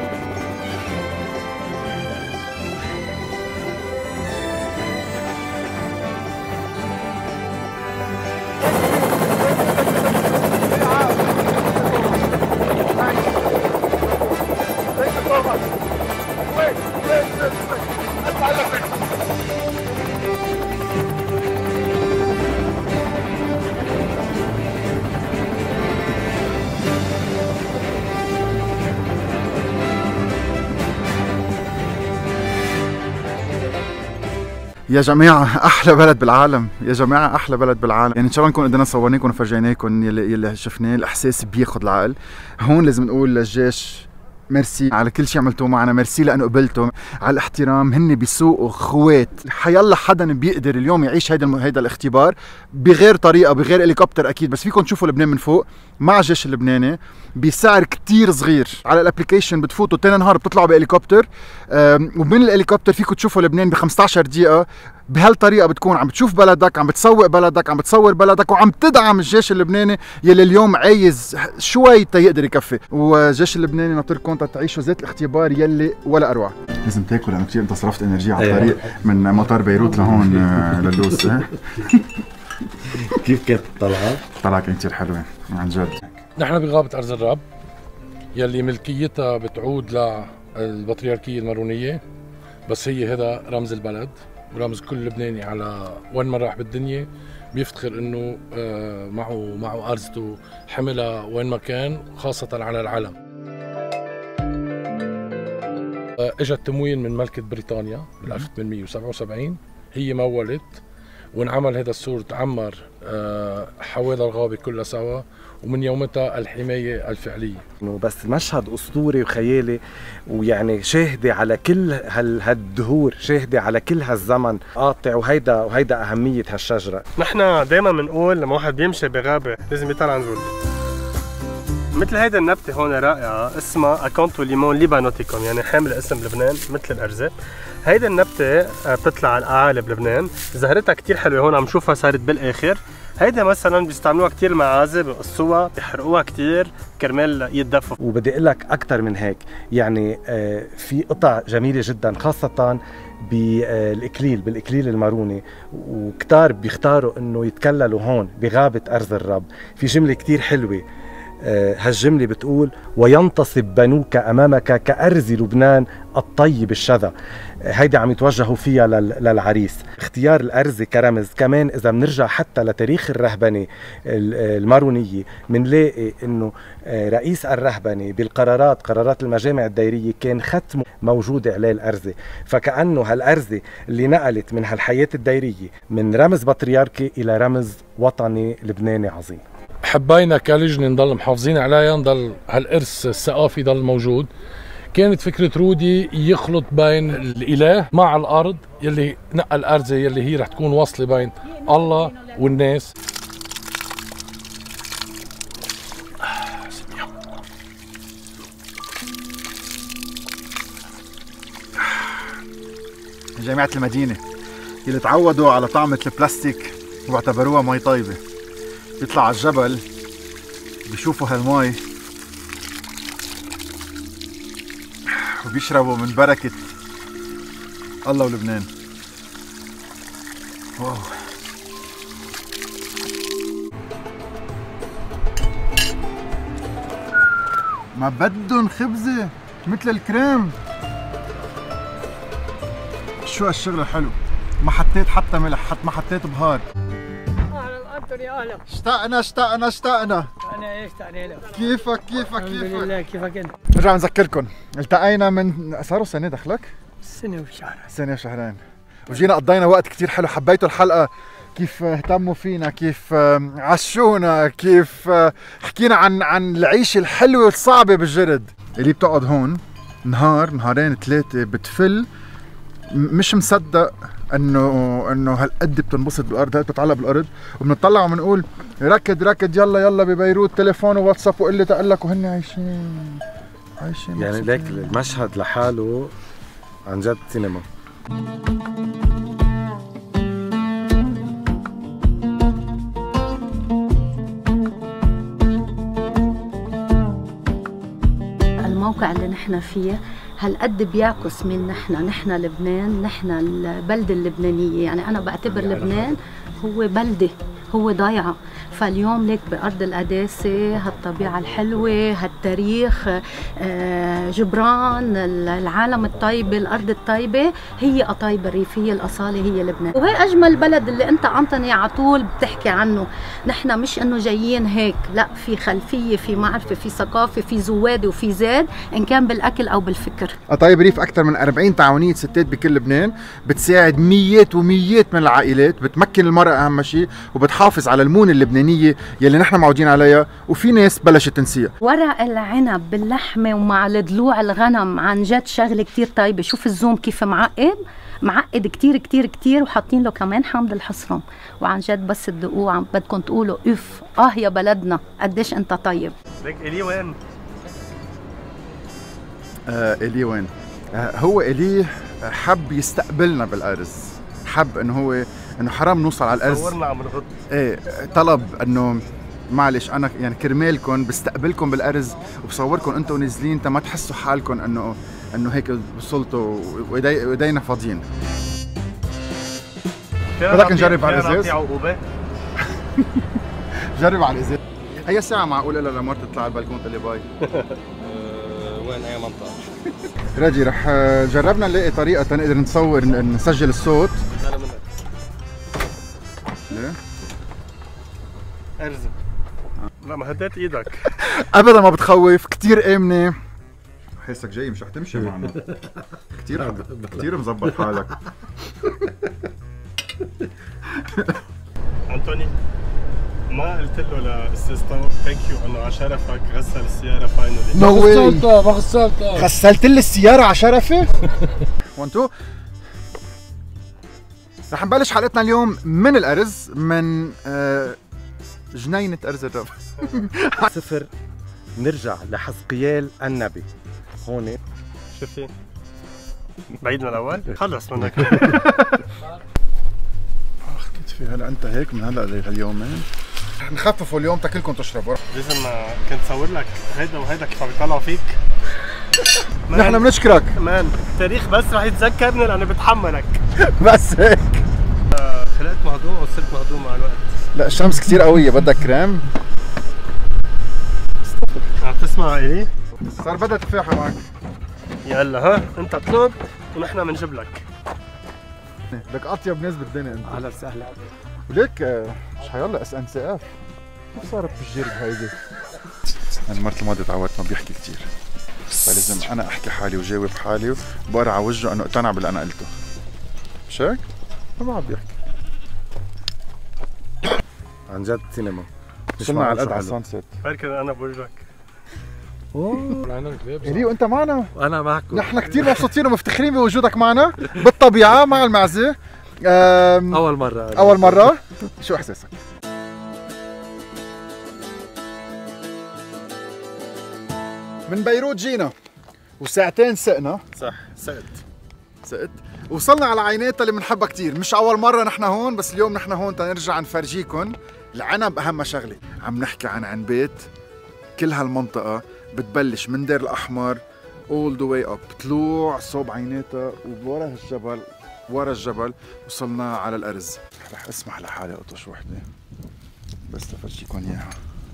يا جماعة أحلى بلد بالعالم، يا جماعة أحلى بلد بالعالم، يعني إن شاء الله نكون قدرنا صورناكم وفرجيناكم يلي شفناه. الإحساس بياخذ العقل. هون لازم نقول للجيش ميرسي على كل شيء عملتوه معنا، ميرسي لانه قبلتوا على الاحترام. هن بيسوقوا خوات، حيلا حدا بيقدر اليوم يعيش هيدا الاختبار بغير طريقه، بغير هليكوبتر اكيد، بس فيكم تشوفوا لبنان من فوق مع الجيش اللبناني بسعر كتير صغير. على الابلكيشن بتفوتوا تاني نهار بتطلعوا بهليكوبتر، ومن الهليكوبتر فيكم تشوفوا لبنان ب 15 دقيقه. بهالطريقه بتكون عم بتشوف بلدك، عم بتسوق بلدك، عم بتصور بلدك، وعم تدعم الجيش اللبناني يلي اليوم عايز شوي تيقدر يكفي. والجيش اللبناني ناطركم تعيشوا ذات الاختبار يلي ولا اروع. لازم تاكل لانه كثير انت صرفت انرجي على الطريق من مطار بيروت لهون للوس. كيف كانت الطلعه؟ الطلعه كانت كثير حلوه عن جد. نحن بغابه ارز الرب يلي ملكيتها بتعود للبطريركيه المارونيه، بس هي هذا رمز البلد ورمز كل لبناني على وين ما راح بالدنيا بيفتخر انه معه ارزته حملها وين ما كان، خاصه على العلم. اجى التموين من ملكه بريطانيا بال 1877، هي مولت وانعمل هذا السور، تعمر حوالي الغابه كلها سوا، ومن يومتها الحمايه الفعليه. بس مشهد اسطوري وخيالي، ويعني شاهده على كل هالدهور، شاهده على كل هالزمن قاطع، وهيدا اهميه هالشجره. نحن دائما بنقول لما واحد بيمشي بغابه لازم يطلع نزول. مثل هيدا النبته هون رائعه اسمها اكونتو ليمون ليبانوتيكوم، يعني حامل اسم لبنان مثل الارزه. هيدا النبته بتطلع على الاعالي بلبنان، زهرتها كثير حلوه، هون عم نشوفها صارت بالاخر. هيدا مثلا بيستعملوها كثير المعازف، بيقصوها، بيحرقوها كثير كرمال يتدفوا. وبدي اقول لك اكثر من هيك، يعني في قطع جميله جدا خاصه بالاكليل الماروني، وكتار بيختاروا انه يتكللوا هون بغابه ارز الرب. في جمله كثير حلوه، هالجمله بتقول: وينتصب بنوك امامك كارز لبنان الطيب الشذا. هيدي عم يتوجهوا فيها للعريس. اختيار الارز كرمز كمان، اذا بنرجع حتى لتاريخ الرهبنه المارونيه بنلاقي انه رئيس الرهبنه قرارات المجامع الديريه كان ختمه موجود عليه الارزه، فكانه هالارزه اللي نقلت من هالحياه الديريه من رمز بطريركي الى رمز وطني لبناني عظيم. حبينا كلجنة نضل محافظين عليها، نضل هالإرث الثقافي ضل موجود. كانت فكرة رودي يخلط بين الإله مع الأرض يلي نقى الأرزة يلي هي رح تكون واصلة بين الله والناس. جامعة المدينة اللي تعودوا على طعمة البلاستيك واعتبروها مي طيبة، بيطلع على الجبل بيشوفوا هالمي وبيشربوا من بركة الله ولبنان. واو. ما بدهم خبزة مثل الكريم. شو هالشغل الحلو، ما حطيت حتى ملح، ما حطيت بهار. اشتقنا انا ايش تعني لك؟ كيفك؟ الحمد لله، كيفك انت؟ نرجع نذكركم، التقينا من صاروا سنه دخلك؟ سنه وشهرين. سنه وشهرين، وجينا قضينا وقت كثير حلو. حبيتوا الحلقه، كيف اهتموا فينا، كيف عشونا، كيف حكينا عن العيشه الحلوه والصعبه بالجرد. اللي بتقعد هون نهار نهارين ثلاثه بتفل، مش مصدق انه هالقد بتنبسط بالارض، هالقد بتتعلق بالارض. وبنطلع وبنقول ركض يلا ببيروت، تليفون وواتساب وقله تقلك، وهن عايشين يعني ليك المشهد لحاله عن جد سينما. الموقع اللي نحن فيه هالقد بيعكس مين نحن لبنان، نحن البلدة اللبنانية. يعني أنا بعتبر لبنان هو بلدة، هو ضيعة. فاليوم ليك بأرض القداسة، هالطبيعة الحلوة، هالتاريخ، جبران، العالم الطيبة، الأرض الطيبة، هي قطايبة الريفية الأصالة، هي لبنان. وهي أجمل بلد اللي أنت أنطوني على طول بتحكي عنه. نحن مش إنه جايين هيك، لا، في خلفية، في معرفة، في ثقافة، في زوادة وفي زاد، إن كان بالأكل أو بالفكر. قطايب ريف أكثر من 40 تعاونية ستات بكل لبنان، بتساعد ميات وميات من العائلات، بتمكن المرأة أهم شيء، تحافظ على المونه اللبنانيه يلي نحن معودين عليها، وفي ناس بلشت تنسيها. ورق العنب باللحمه ومع الضلوع الغنم عن جد شغله كتير طيبه. شوف الزوم كيف معقد كتير كتير كتير، وحاطين له كمان حامض الحصرم، وعن جد بس تدوقوه بدكم تقولوا اف يا بلدنا قديش انت طيب. ليك إلي وين؟ إلي وين؟ هو إلي حب يستقبلنا بالأرز، حب انه حرام نوصل على الأرز. صورنا عم نغط. ايه طلب انه معلش انا يعني كرمالكم بستقبلكم بالأرز وبصوركم انتم نازلين تا ما تحسوا حالكم انه هيك وصلتوا وايدينا فاضيين. بدك نجرب على الازاز؟ جرب على الازاز. اي ساعة معقول إلا لما تطلع على البلكون تقول لي باي؟ وين اي منطقة؟ راجي رح جربنا نلاقي طريقة تنقدر نصور نسجل الصوت. ليه؟ ارزق. لا ما هديت ايدك. ابدا ما بتخوف، كثير امنه. حاسك جاي مش رح تمشي معنا. كثير مظبط حالك. انطوني ما قلت له للسيستم ثانك يو انه على شرفك غسل السياره فاينلي. نو واي. ما غسلتها. غسلت لي السياره على شرفي؟ وانتو رح نبلش حلقتنا اليوم من الأرز، من جنينة أرز الرب. صفر نرجع لحزقيال النبي. هون شوفي بعيد من الأول؟ خلص منك. كتفي هلا أنت هيك من هلا لليومين. رح نخففوا اليوم تاكلكم تشربوا. لازم كنت صور لك هيدا وهيدا كيف عم يطلعوا فيك. نحن بنشكرك مان، التاريخ بس رح يتذكرني لأني بتحملك. بس هيك. خلقت مهضوم او صرت مهضوم مع الوقت؟ لا الشمس كثير قوية، بدك كريم؟ عم تسمع إلي؟ صار بدها تفاحة معك. يلا ها انت اطلب ونحن بنجيب لك. لك اطيب ناس بالدنيا انت. اهلا وسهلا. وليك مش حيلا اس ان سي اف. كيف صارت بالجرب هيدي؟ انا المرة الماضية تعودت ما بيحكي كثير، فلازم انا احكي حالي وجاوب حالي وبقرا على وجهه انه اقتنع باللي انا قلته. مش هيك؟ ما عم بيحكي. عن جد سينما. وصلنا على القد على السانسيت. بركن انا بوجهك. إلي وانت معنا؟ وانا معكم. نحن كثير مبسوطين ومفتخرين بوجودك معنا بالطبيعة مع المعزة. أول مرة. شو إحساسك؟ من بيروت جينا وساعتين سقنا. صح سقت. وصلنا على عيناتها اللي بنحبها كثير، مش أول مرة نحن هون، بس اليوم نحن هون تنرجع نفرجيكم العنب. أهم شغلة عم نحكي عن عنبات كل هالمنطقة، بتبلش من دير الأحمر all the way up، طلوع صوب عيناتها وورا الجبل، ورا الجبل وصلنا على الأرز. رح اسمح لحالي أطش وحدة بس لفرجيكم إياها.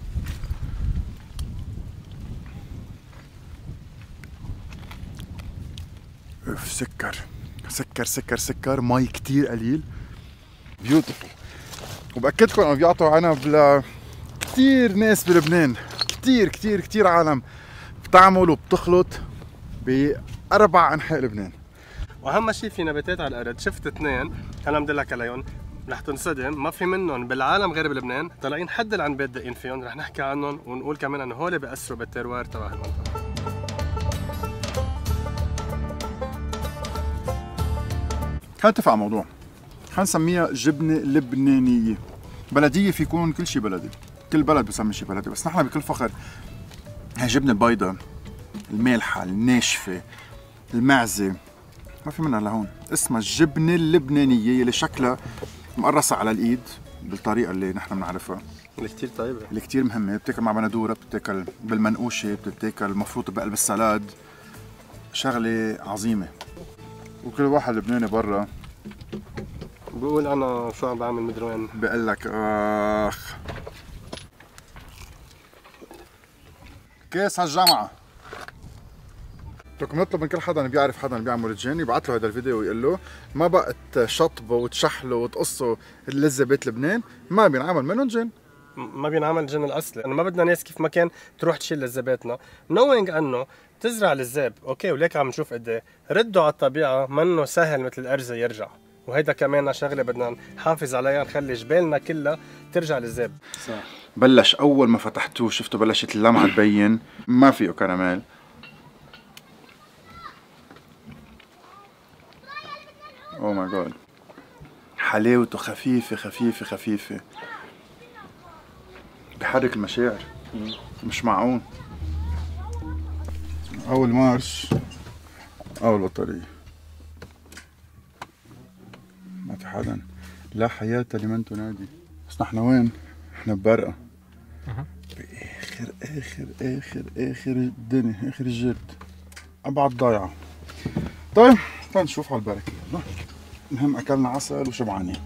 اوف سكر سكر سكر سكر، مي كتير قليل، بيوتيفول. وبأكدكم انه بيعطوا عنب لكتير ناس بلبنان، كتير كتير كتير عالم بتعمل وبتخلط بأربع أنحاء لبنان. واهم شيء في نباتات على الارض، شفت اثنين انا بدي لك عليهم رح تنصدم، ما في منهم بالعالم غير بلبنان، طالعين حد العنبات دقين فيهم، رح نحكي عنهم ونقول كمان انه هول بيأثروا بالتروار تبع المنطقة. خلينا نتفق على موضوع، حنسميها جبنة لبنانية. بلدية في يكون كل شيء بلدي، كل بلد بسمي شيء بلدي، بس نحن بكل فخر هي الجبنة البيضاء المالحة الناشفة المعزة ما في منها لهون، اسمها الجبنة اللبنانية اللي شكلها مقرصة على الإيد بالطريقة اللي نحن بنعرفها، اللي كتير طيبة، اللي كتير مهمة. بتاكل مع بندورة، بتاكل بالمنقوشة، بتاكل مفروطة بقلب السلاد، شغلة عظيمة. وكل واحد لبناني برا بقول انا شو عم بعمل مدري وين، بقول لك اخ كاس هالجامعة. بدكم نطلب من كل حدا بيعرف حدا بيعمل جين يبعث له هذا الفيديو ويقول له ما بقى تشطبوا وتشحلوا وتقصوا اللذة بيت لبنان، ما بينعمل منهم جين. ما بينعمل جن الاصلي، انه ما بدنا ناس كيف ما كان تروح تشيل لذاباتنا، نوينج انه تزرع لذاب، اوكي وليك عم نشوف قد ايه ردوا على الطبيعه، منه سهل مثل الارزه يرجع، وهيدا كمان شغله بدنا نحافظ عليها، نخلي جبالنا كلها ترجع للذاب. صح. بلش اول ما فتحتوه شفتوا بلشت اللمعه تبين، ما فيه كراميل. اوه ماي جاد، حلاوته خفيفه خفيفه خفيفه، بحرك المشاعر، مش معقول. اول مارش، اول بطاريه، ما في حدا، لا حياة لمن تنادي. بس نحن وين؟ نحن ببرقة، بآخر آخر آخر آخر الدنيا، آخر الجد، أبعد ضايعة. طيب تعال نشوف على البركة. المهم أكلنا عسل وشبعانين.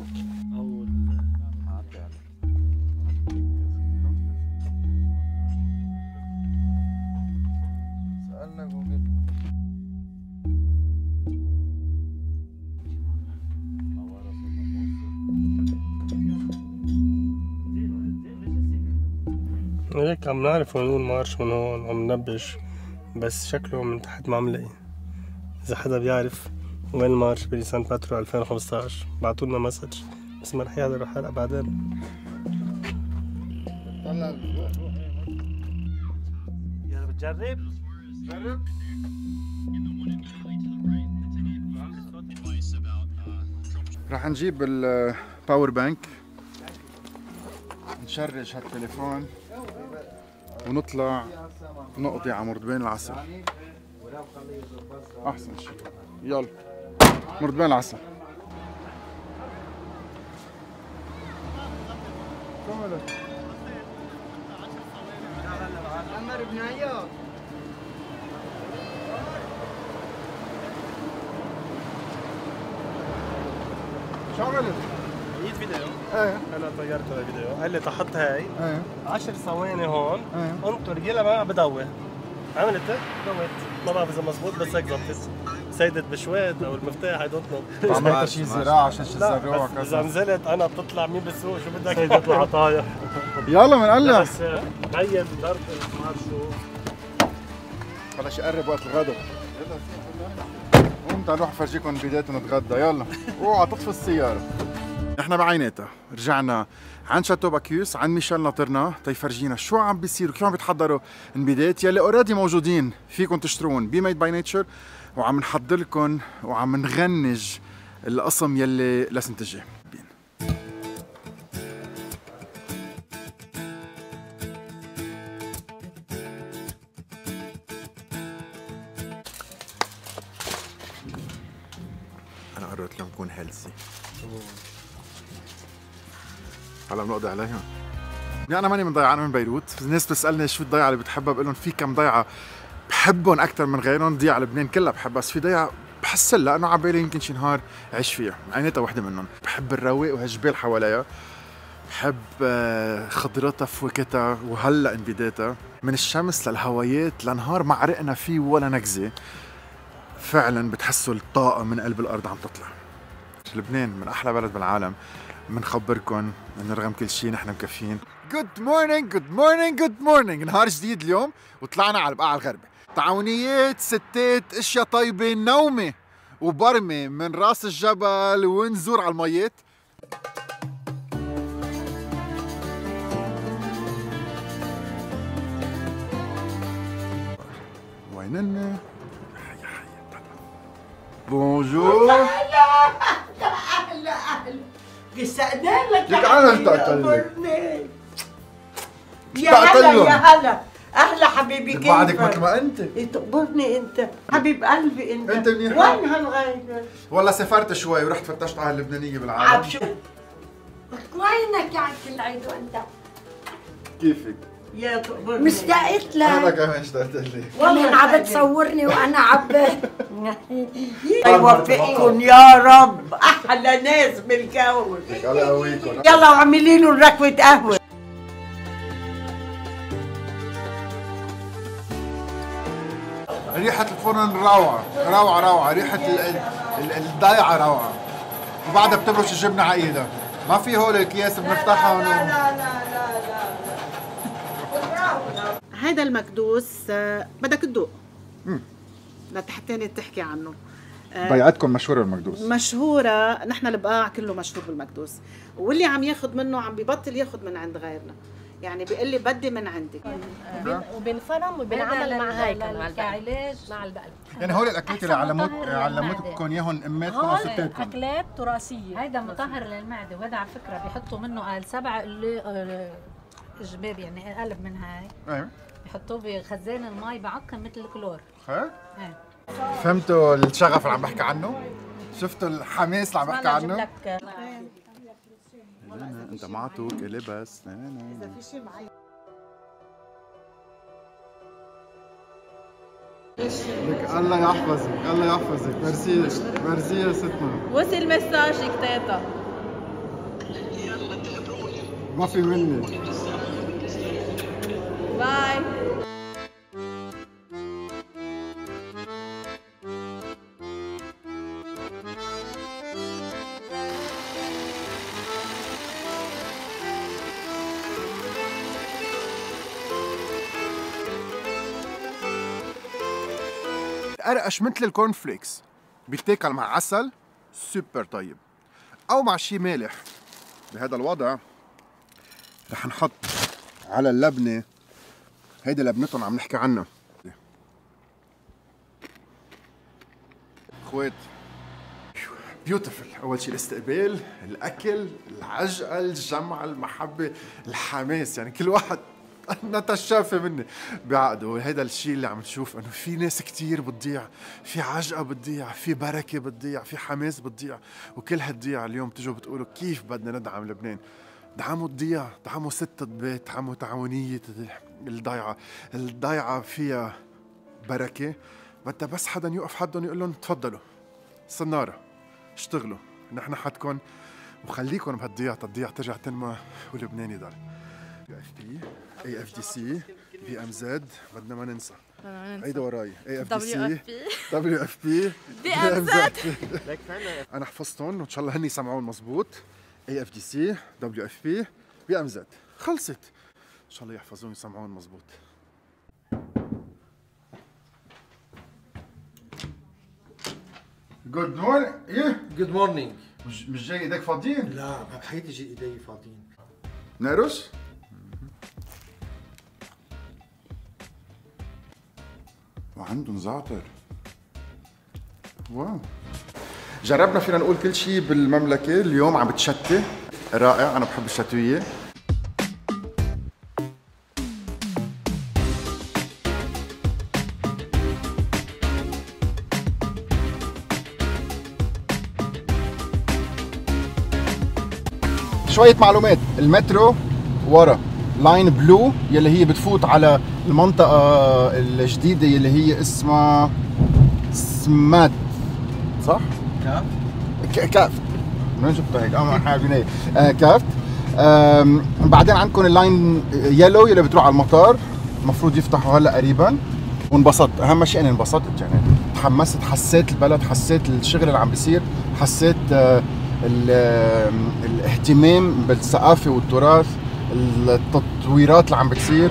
هيك عم نعرف نقول مارش من هون، عم ننبش بس شكله من تحت ما عم نلاقي. إذا حدا بيعرف وين المارش بسان باترو 2015 بعتولنا مسج، بس ما رح يقدر رح هلا بعدين. يلا بتجرب؟ جرب. رح نجيب الباور بانك، نشرج هالتليفون ونطلع نقضي على مردبين العسل. احسن شيء، يلا مردبين العسل. عمر بن عياض شو عملت؟ عيد فيديو؟ ايه انا طيرت الفيديو، قال لي تحط هاي 10 ثواني هون، انطر يلا ما بدور. عملت دوت، ما بعرف اذا مزبوط بس هيك ظبطت. سيدت بشويت او المفتاح اي دونت نو. عملت شيء زراعه عشان شي زروع كذا. اذا نزلت انا بتطلع مين بالسوق شو بدك؟ سيد يطلع طايح. يلا بنقلع. بس بين ضرب ما شو بلش يقرب وقت الغداء. قوم تعالوا نروح افرجيكم بداية ونتغدى، يلا. اوعى تطفي السيارة. نحن بعيناتها رجعنا عند شاتو باكيوس، عند ميشيل ناطرنا تيفرجينا شو عم بيصير وكيف عم بيتحضروا نبيدات يلي اوريدي موجودين فيكم تشترون بميد باي نيتشر، وعم نحضر لكم وعم نغنج القسم يلي لسنة الجاي. انا قررت لهم كون هيلثي. هلا بنقضي عليها. يعني انا ماني من ضيعان من بيروت، الناس بتسالني شو الضيعه اللي بتحبها، بقول لهم في كم ضيعه بحبهم اكثر من غيرهم، ضيعه لبنان كلها بحبها، بس في ضيعه بحس هلا انه على بالي يمكن شي نهار اعيش فيها، عينيتها وحده منهم. بحب الرواق وهالجبال حواليها، بحب خضرتها فواكهتها وهلا انبيداتها، من الشمس للهوايات لنهار ما عرقنا فيه ولا نكزه. فعلا بتحسوا الطاقه من قلب الارض عم تطلع. لبنان من احلى بلد بالعالم، بنخبركم انه رغم كل شيء نحن مكفيين. جود مورنينج جود مورنينج جود مورنينج، نهار جديد اليوم وطلعنا على البقعه الغربي. تعاونيات، ستات، اشياء طيبه، نومه وبرمه من راس الجبل ونزور على الميات. ويننا؟ بونجور. اهلا اهلا استأذن لك لك انا اشتقت لك. يا هلا يا هلا، اهلا حبيبي كيفك؟ بعدك مثل ما انت. تقبرني انت حبيب قلبي انت. انت منيح. وين هالغيبة؟ والله سافرت شوي ورحت فتشت على اللبنانيه بالعالم. عم شو وينك يا عم كل عيد وانت؟ كيفك؟ يا تقبرني مشتقت لك. انا كمان اشتقت لك. والله عم تصورني وانا يوفقكم يا رب، احلى ناس بالكون. الله يقويكم. يلا واعملي لهم ركوه قهوه. ريحة الفرن روعة روعة روعة، ريحة الضيعة روعة، وبعدها بتبرش الجبنة على ايدها، ما في هول الأكياس بنفتحها. لا لا لا هيدا المكدوس بدك تدوق لحتى تحكي عنه. ضيعتكم مشهوره بالمكدوس. مشهوره، نحن البقاع كله مشهور بالمكدوس، واللي عم ياخذ منه عم ببطل ياخذ من عند غيرنا، يعني بيقول لي بدي من عندك. وبنفرم وبنعمل مع هيك كعلاج مع البقل. يعني هول الاكلات اللي علمتكم اياهم اماتكم او ستاتكم. اكلات تراثيه. هيدا مطهر للمعده، وهذا على فكره بيحطوا منه قال 7 جباب، يعني قلب من هاي. ايوه. بيحطوه بخزان المي بعقم مثل الكلور. ايه. فهمتوا الشغف اللي عم بحكي عنه؟ شفتوا الحماس اللي عم بحكي عنه؟ انت معطوك لبس. اذا في شيء معي لك الله يحفظك، الله يحفظك. ميرسي ميرسي يا ستنا. وصل مساجك تيتا. ما في مني. باي. قرقش مثل الكورن فليكس، بيتاكل مع عسل سوبر طيب او مع شي مالح. بهذا الوضع رح نحط على اللبنه، هيدي لبنتهم عم نحكي عنها. اخوات بيوتيفل. اول شيء الاستقبال، الاكل، العجقه، الجمع، المحبه، الحماس، يعني كل واحد نتشافى مني بعقده. وهذا الشيء اللي عم نشوف انه في ناس كتير بتضيع، في عجقه بتضيع، في بركه بتضيع، في حماس بتضيع، وكل هالضيع اليوم بتجوا بتقولوا كيف بدنا ندعم لبنان. دعموا الضياع، دعموا ست بيت، دعموا تعاونيه الضيعه فيها بركه، بدها بس حدا يوقف حدهم يقول لهم تفضلوا صناره اشتغلوا، نحن حدكم وخليكم بهالضياع تضيع ترجع تنمى ولبنان يضل. AFP AFDC VMZ بدنا ما ننسى. عيدا وراي AFDC WFP VMZ. انا حفظتهم وان شاء الله هني سمعون مزبوط. AFDC WFP VMZ خلصت، ان شاء الله يحفظون يسمعون مزبوط. جود مورنينج. ايه جود مورنينج. مش جاي ايديك فاضيين؟ لا بحياتي جاي ايدي فاضيين. نقرش؟ وعندهم زعتر. واو. جربنا فينا نقول كل شيء بالمملكة، اليوم عم بتشتي رائع، أنا بحب الشتوية. شوية معلومات، المترو ورا لاين بلو يلي هي بتفوت على المنطقة الجديدة يلي هي اسمها سماد، صح؟ كافت. من جبتها هيك؟ حابين كافت. بعدين عندكم اللاين يلو يلي بتروح على المطار، المفروض يفتحوا هلا قريبا. وانبسطت، اهم شيء اني انبسطت، يعني تحمست، حسيت البلد، حسيت الشغل اللي عم بيصير، حسيت الاهتمام بالثقافة والتراث، التطويرات اللي عم بتصير.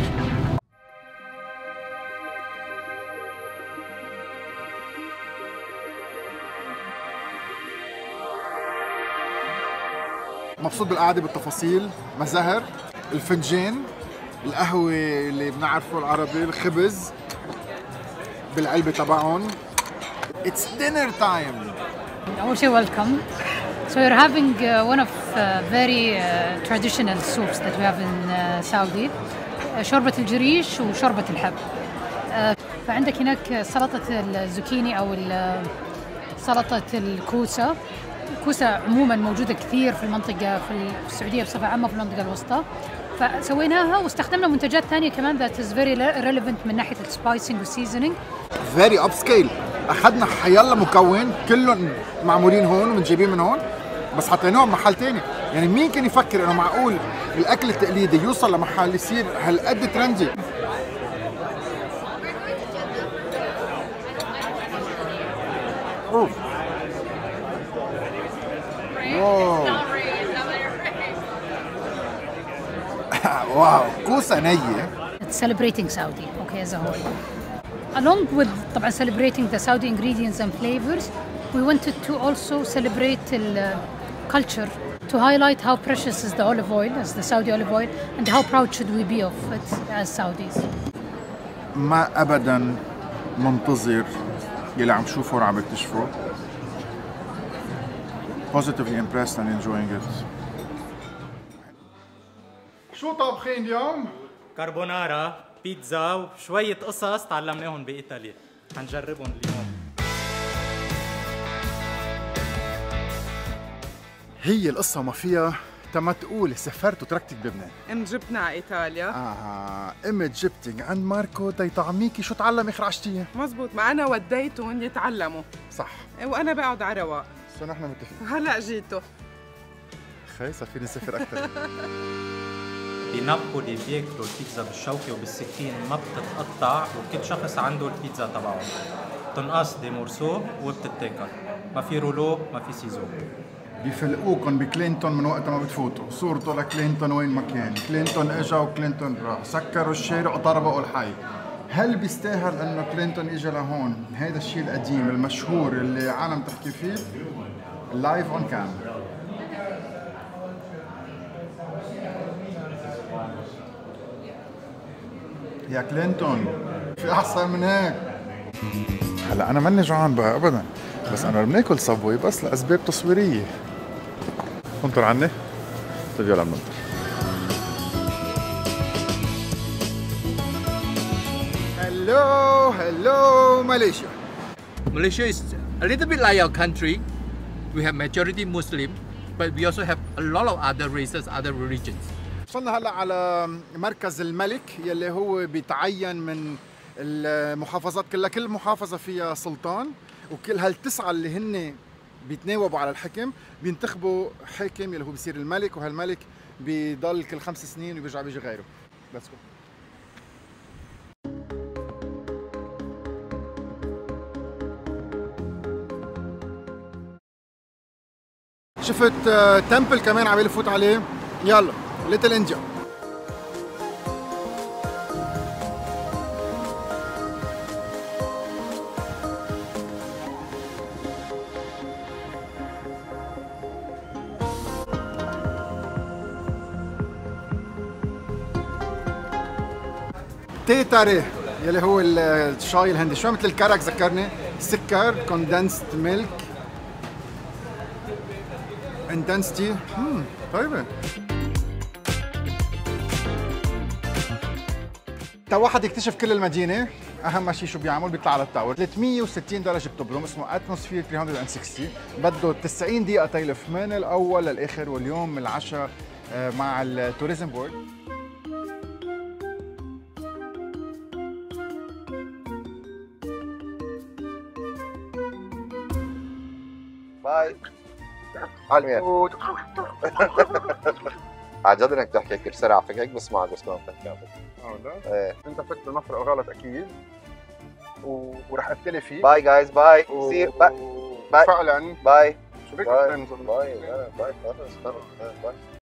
مبسوط بالقعدة، بالتفاصيل، مزهر، الفنجان، القهوة اللي بنعرفه العربي، الخبز بالعلبة تبعهم. It's dinner time. أول شيء welcome. So you're having one of very traditional soups that we have in Saudi. شوربة الجريش وشوربة الحب. فعندك هناك سلطة الزوكيني أو سلطة الكوسة. الكوسة عموما موجودة كثير في المنطقة في السعودية بصفة عامة في المنطقة الوسطى. فسويناها واستخدمنا منتجات ثانية كمان that is very relevant من ناحية السبايسينج والسيزنينج. Very upscale. أخذنا حيلا مكون كلهم معمولين هون ومنجيبين من هون، بس حطيناهم محل تاني. يعني مين كان يفكر انه معقول الاكل التقليدي يوصل لمحل يصير هالقد ترندي؟ اوف واو كوسه نيه. Celebrating Saudi, okay, as a whole. Along with طبعا celebrating the Saudi ingredients and flavors, we wanted to also celebrate the culture, to highlight how precious is the olive oil, as the Saudi olive oil, and how proud should we be of it as Saudis. ما ابدا منتظر يلي عم شوفه وعم بكتشفه. Positively impressed and enjoying it. شو طابخين اليوم؟ كاربونارا، بيتزا وشوية قصص تعلمناهم بإيطاليا، حنجربهم اليوم. هي القصة ما فيها تما تقولي سافرت وتركتك بلبنان. ام جبتنا على ايطاليا. امت جبتك عند ماركو تيطعميكي شو تعلم اخر 10 ايام. مزبوط، ما انا وديتهم يتعلموا. صح. وانا بقعد على رواق. سو نحن متفقين. هلا جيتوا. خي صار فيني اسافر اكثر. بنابولي بياكلوا البيتزا بالشوكة وبالسكين ما بتتقطع وكل شخص عنده البيتزا تبعه. تنقص دي مورسو وبتتاكل. ما في رولو، ما في سيزو. بيفلقوكم بكلينتون من وقت ما بتفوتوا، صورته لكلينتون وين ما كان، كلينتون اجا وكلينتون راح، سكروا الشارع وطربقوا الحي. هل بيستاهل انه كلينتون اجى لهون؟ هذا الشيء القديم المشهور اللي العالم تحكي فيه لايف اون كاميرا. يا كلينتون في احسن من هيك. هلا انا ماني جوعان بقى ابدا، بس انا بناكل صبوي بس لاسباب تصويريه. انطر عني. طيب يلا بننطر. Hello, Malaysia. Malaysia is a little bit like our country. We have majority Muslim, but we also have a lot of other races, other religions. وصلنا هلا على مركز الملك يلي هو بيتعين من المحافظات كلها، كل محافظة فيها سلطان، وكل هالتسعة اللي هن بيتناوبوا على الحكم بينتخبوا حاكم يلي هو بيصير الملك، وهالملك بيضل كل 5 سنين وبيرجع بيجي غيره. Let's go. شفت تمبل كمان عم يفوت عليه. يلا ليتل انديا. تيتاري يلي هو الشاي الهندي، شوي مثل الكرك ذكرني، سكر، كوندنسد ميلك، انتنسيتي. طيبة. تا واحد يكتشف كل المدينة، أهم شيء شو بيعمل؟ بيطلع على التاور، 360 درجة بتبرم، اسمه اتموسفير 360، بده 90 دقيقة تيلف من الأول للآخر، واليوم العشاء مع التوريزم بورد. باي. عالمية. عجبني انك تحكي هيك بسرعة، فيك هيك بسمعك بس ما بتحكي. لا؟ ايه. انت فت بمفرق غلط اكيد. ورح ابتلي فيه. باي جايز، باي. باي. فعلا. باي. شو بك؟ باي. باي. باي. باي.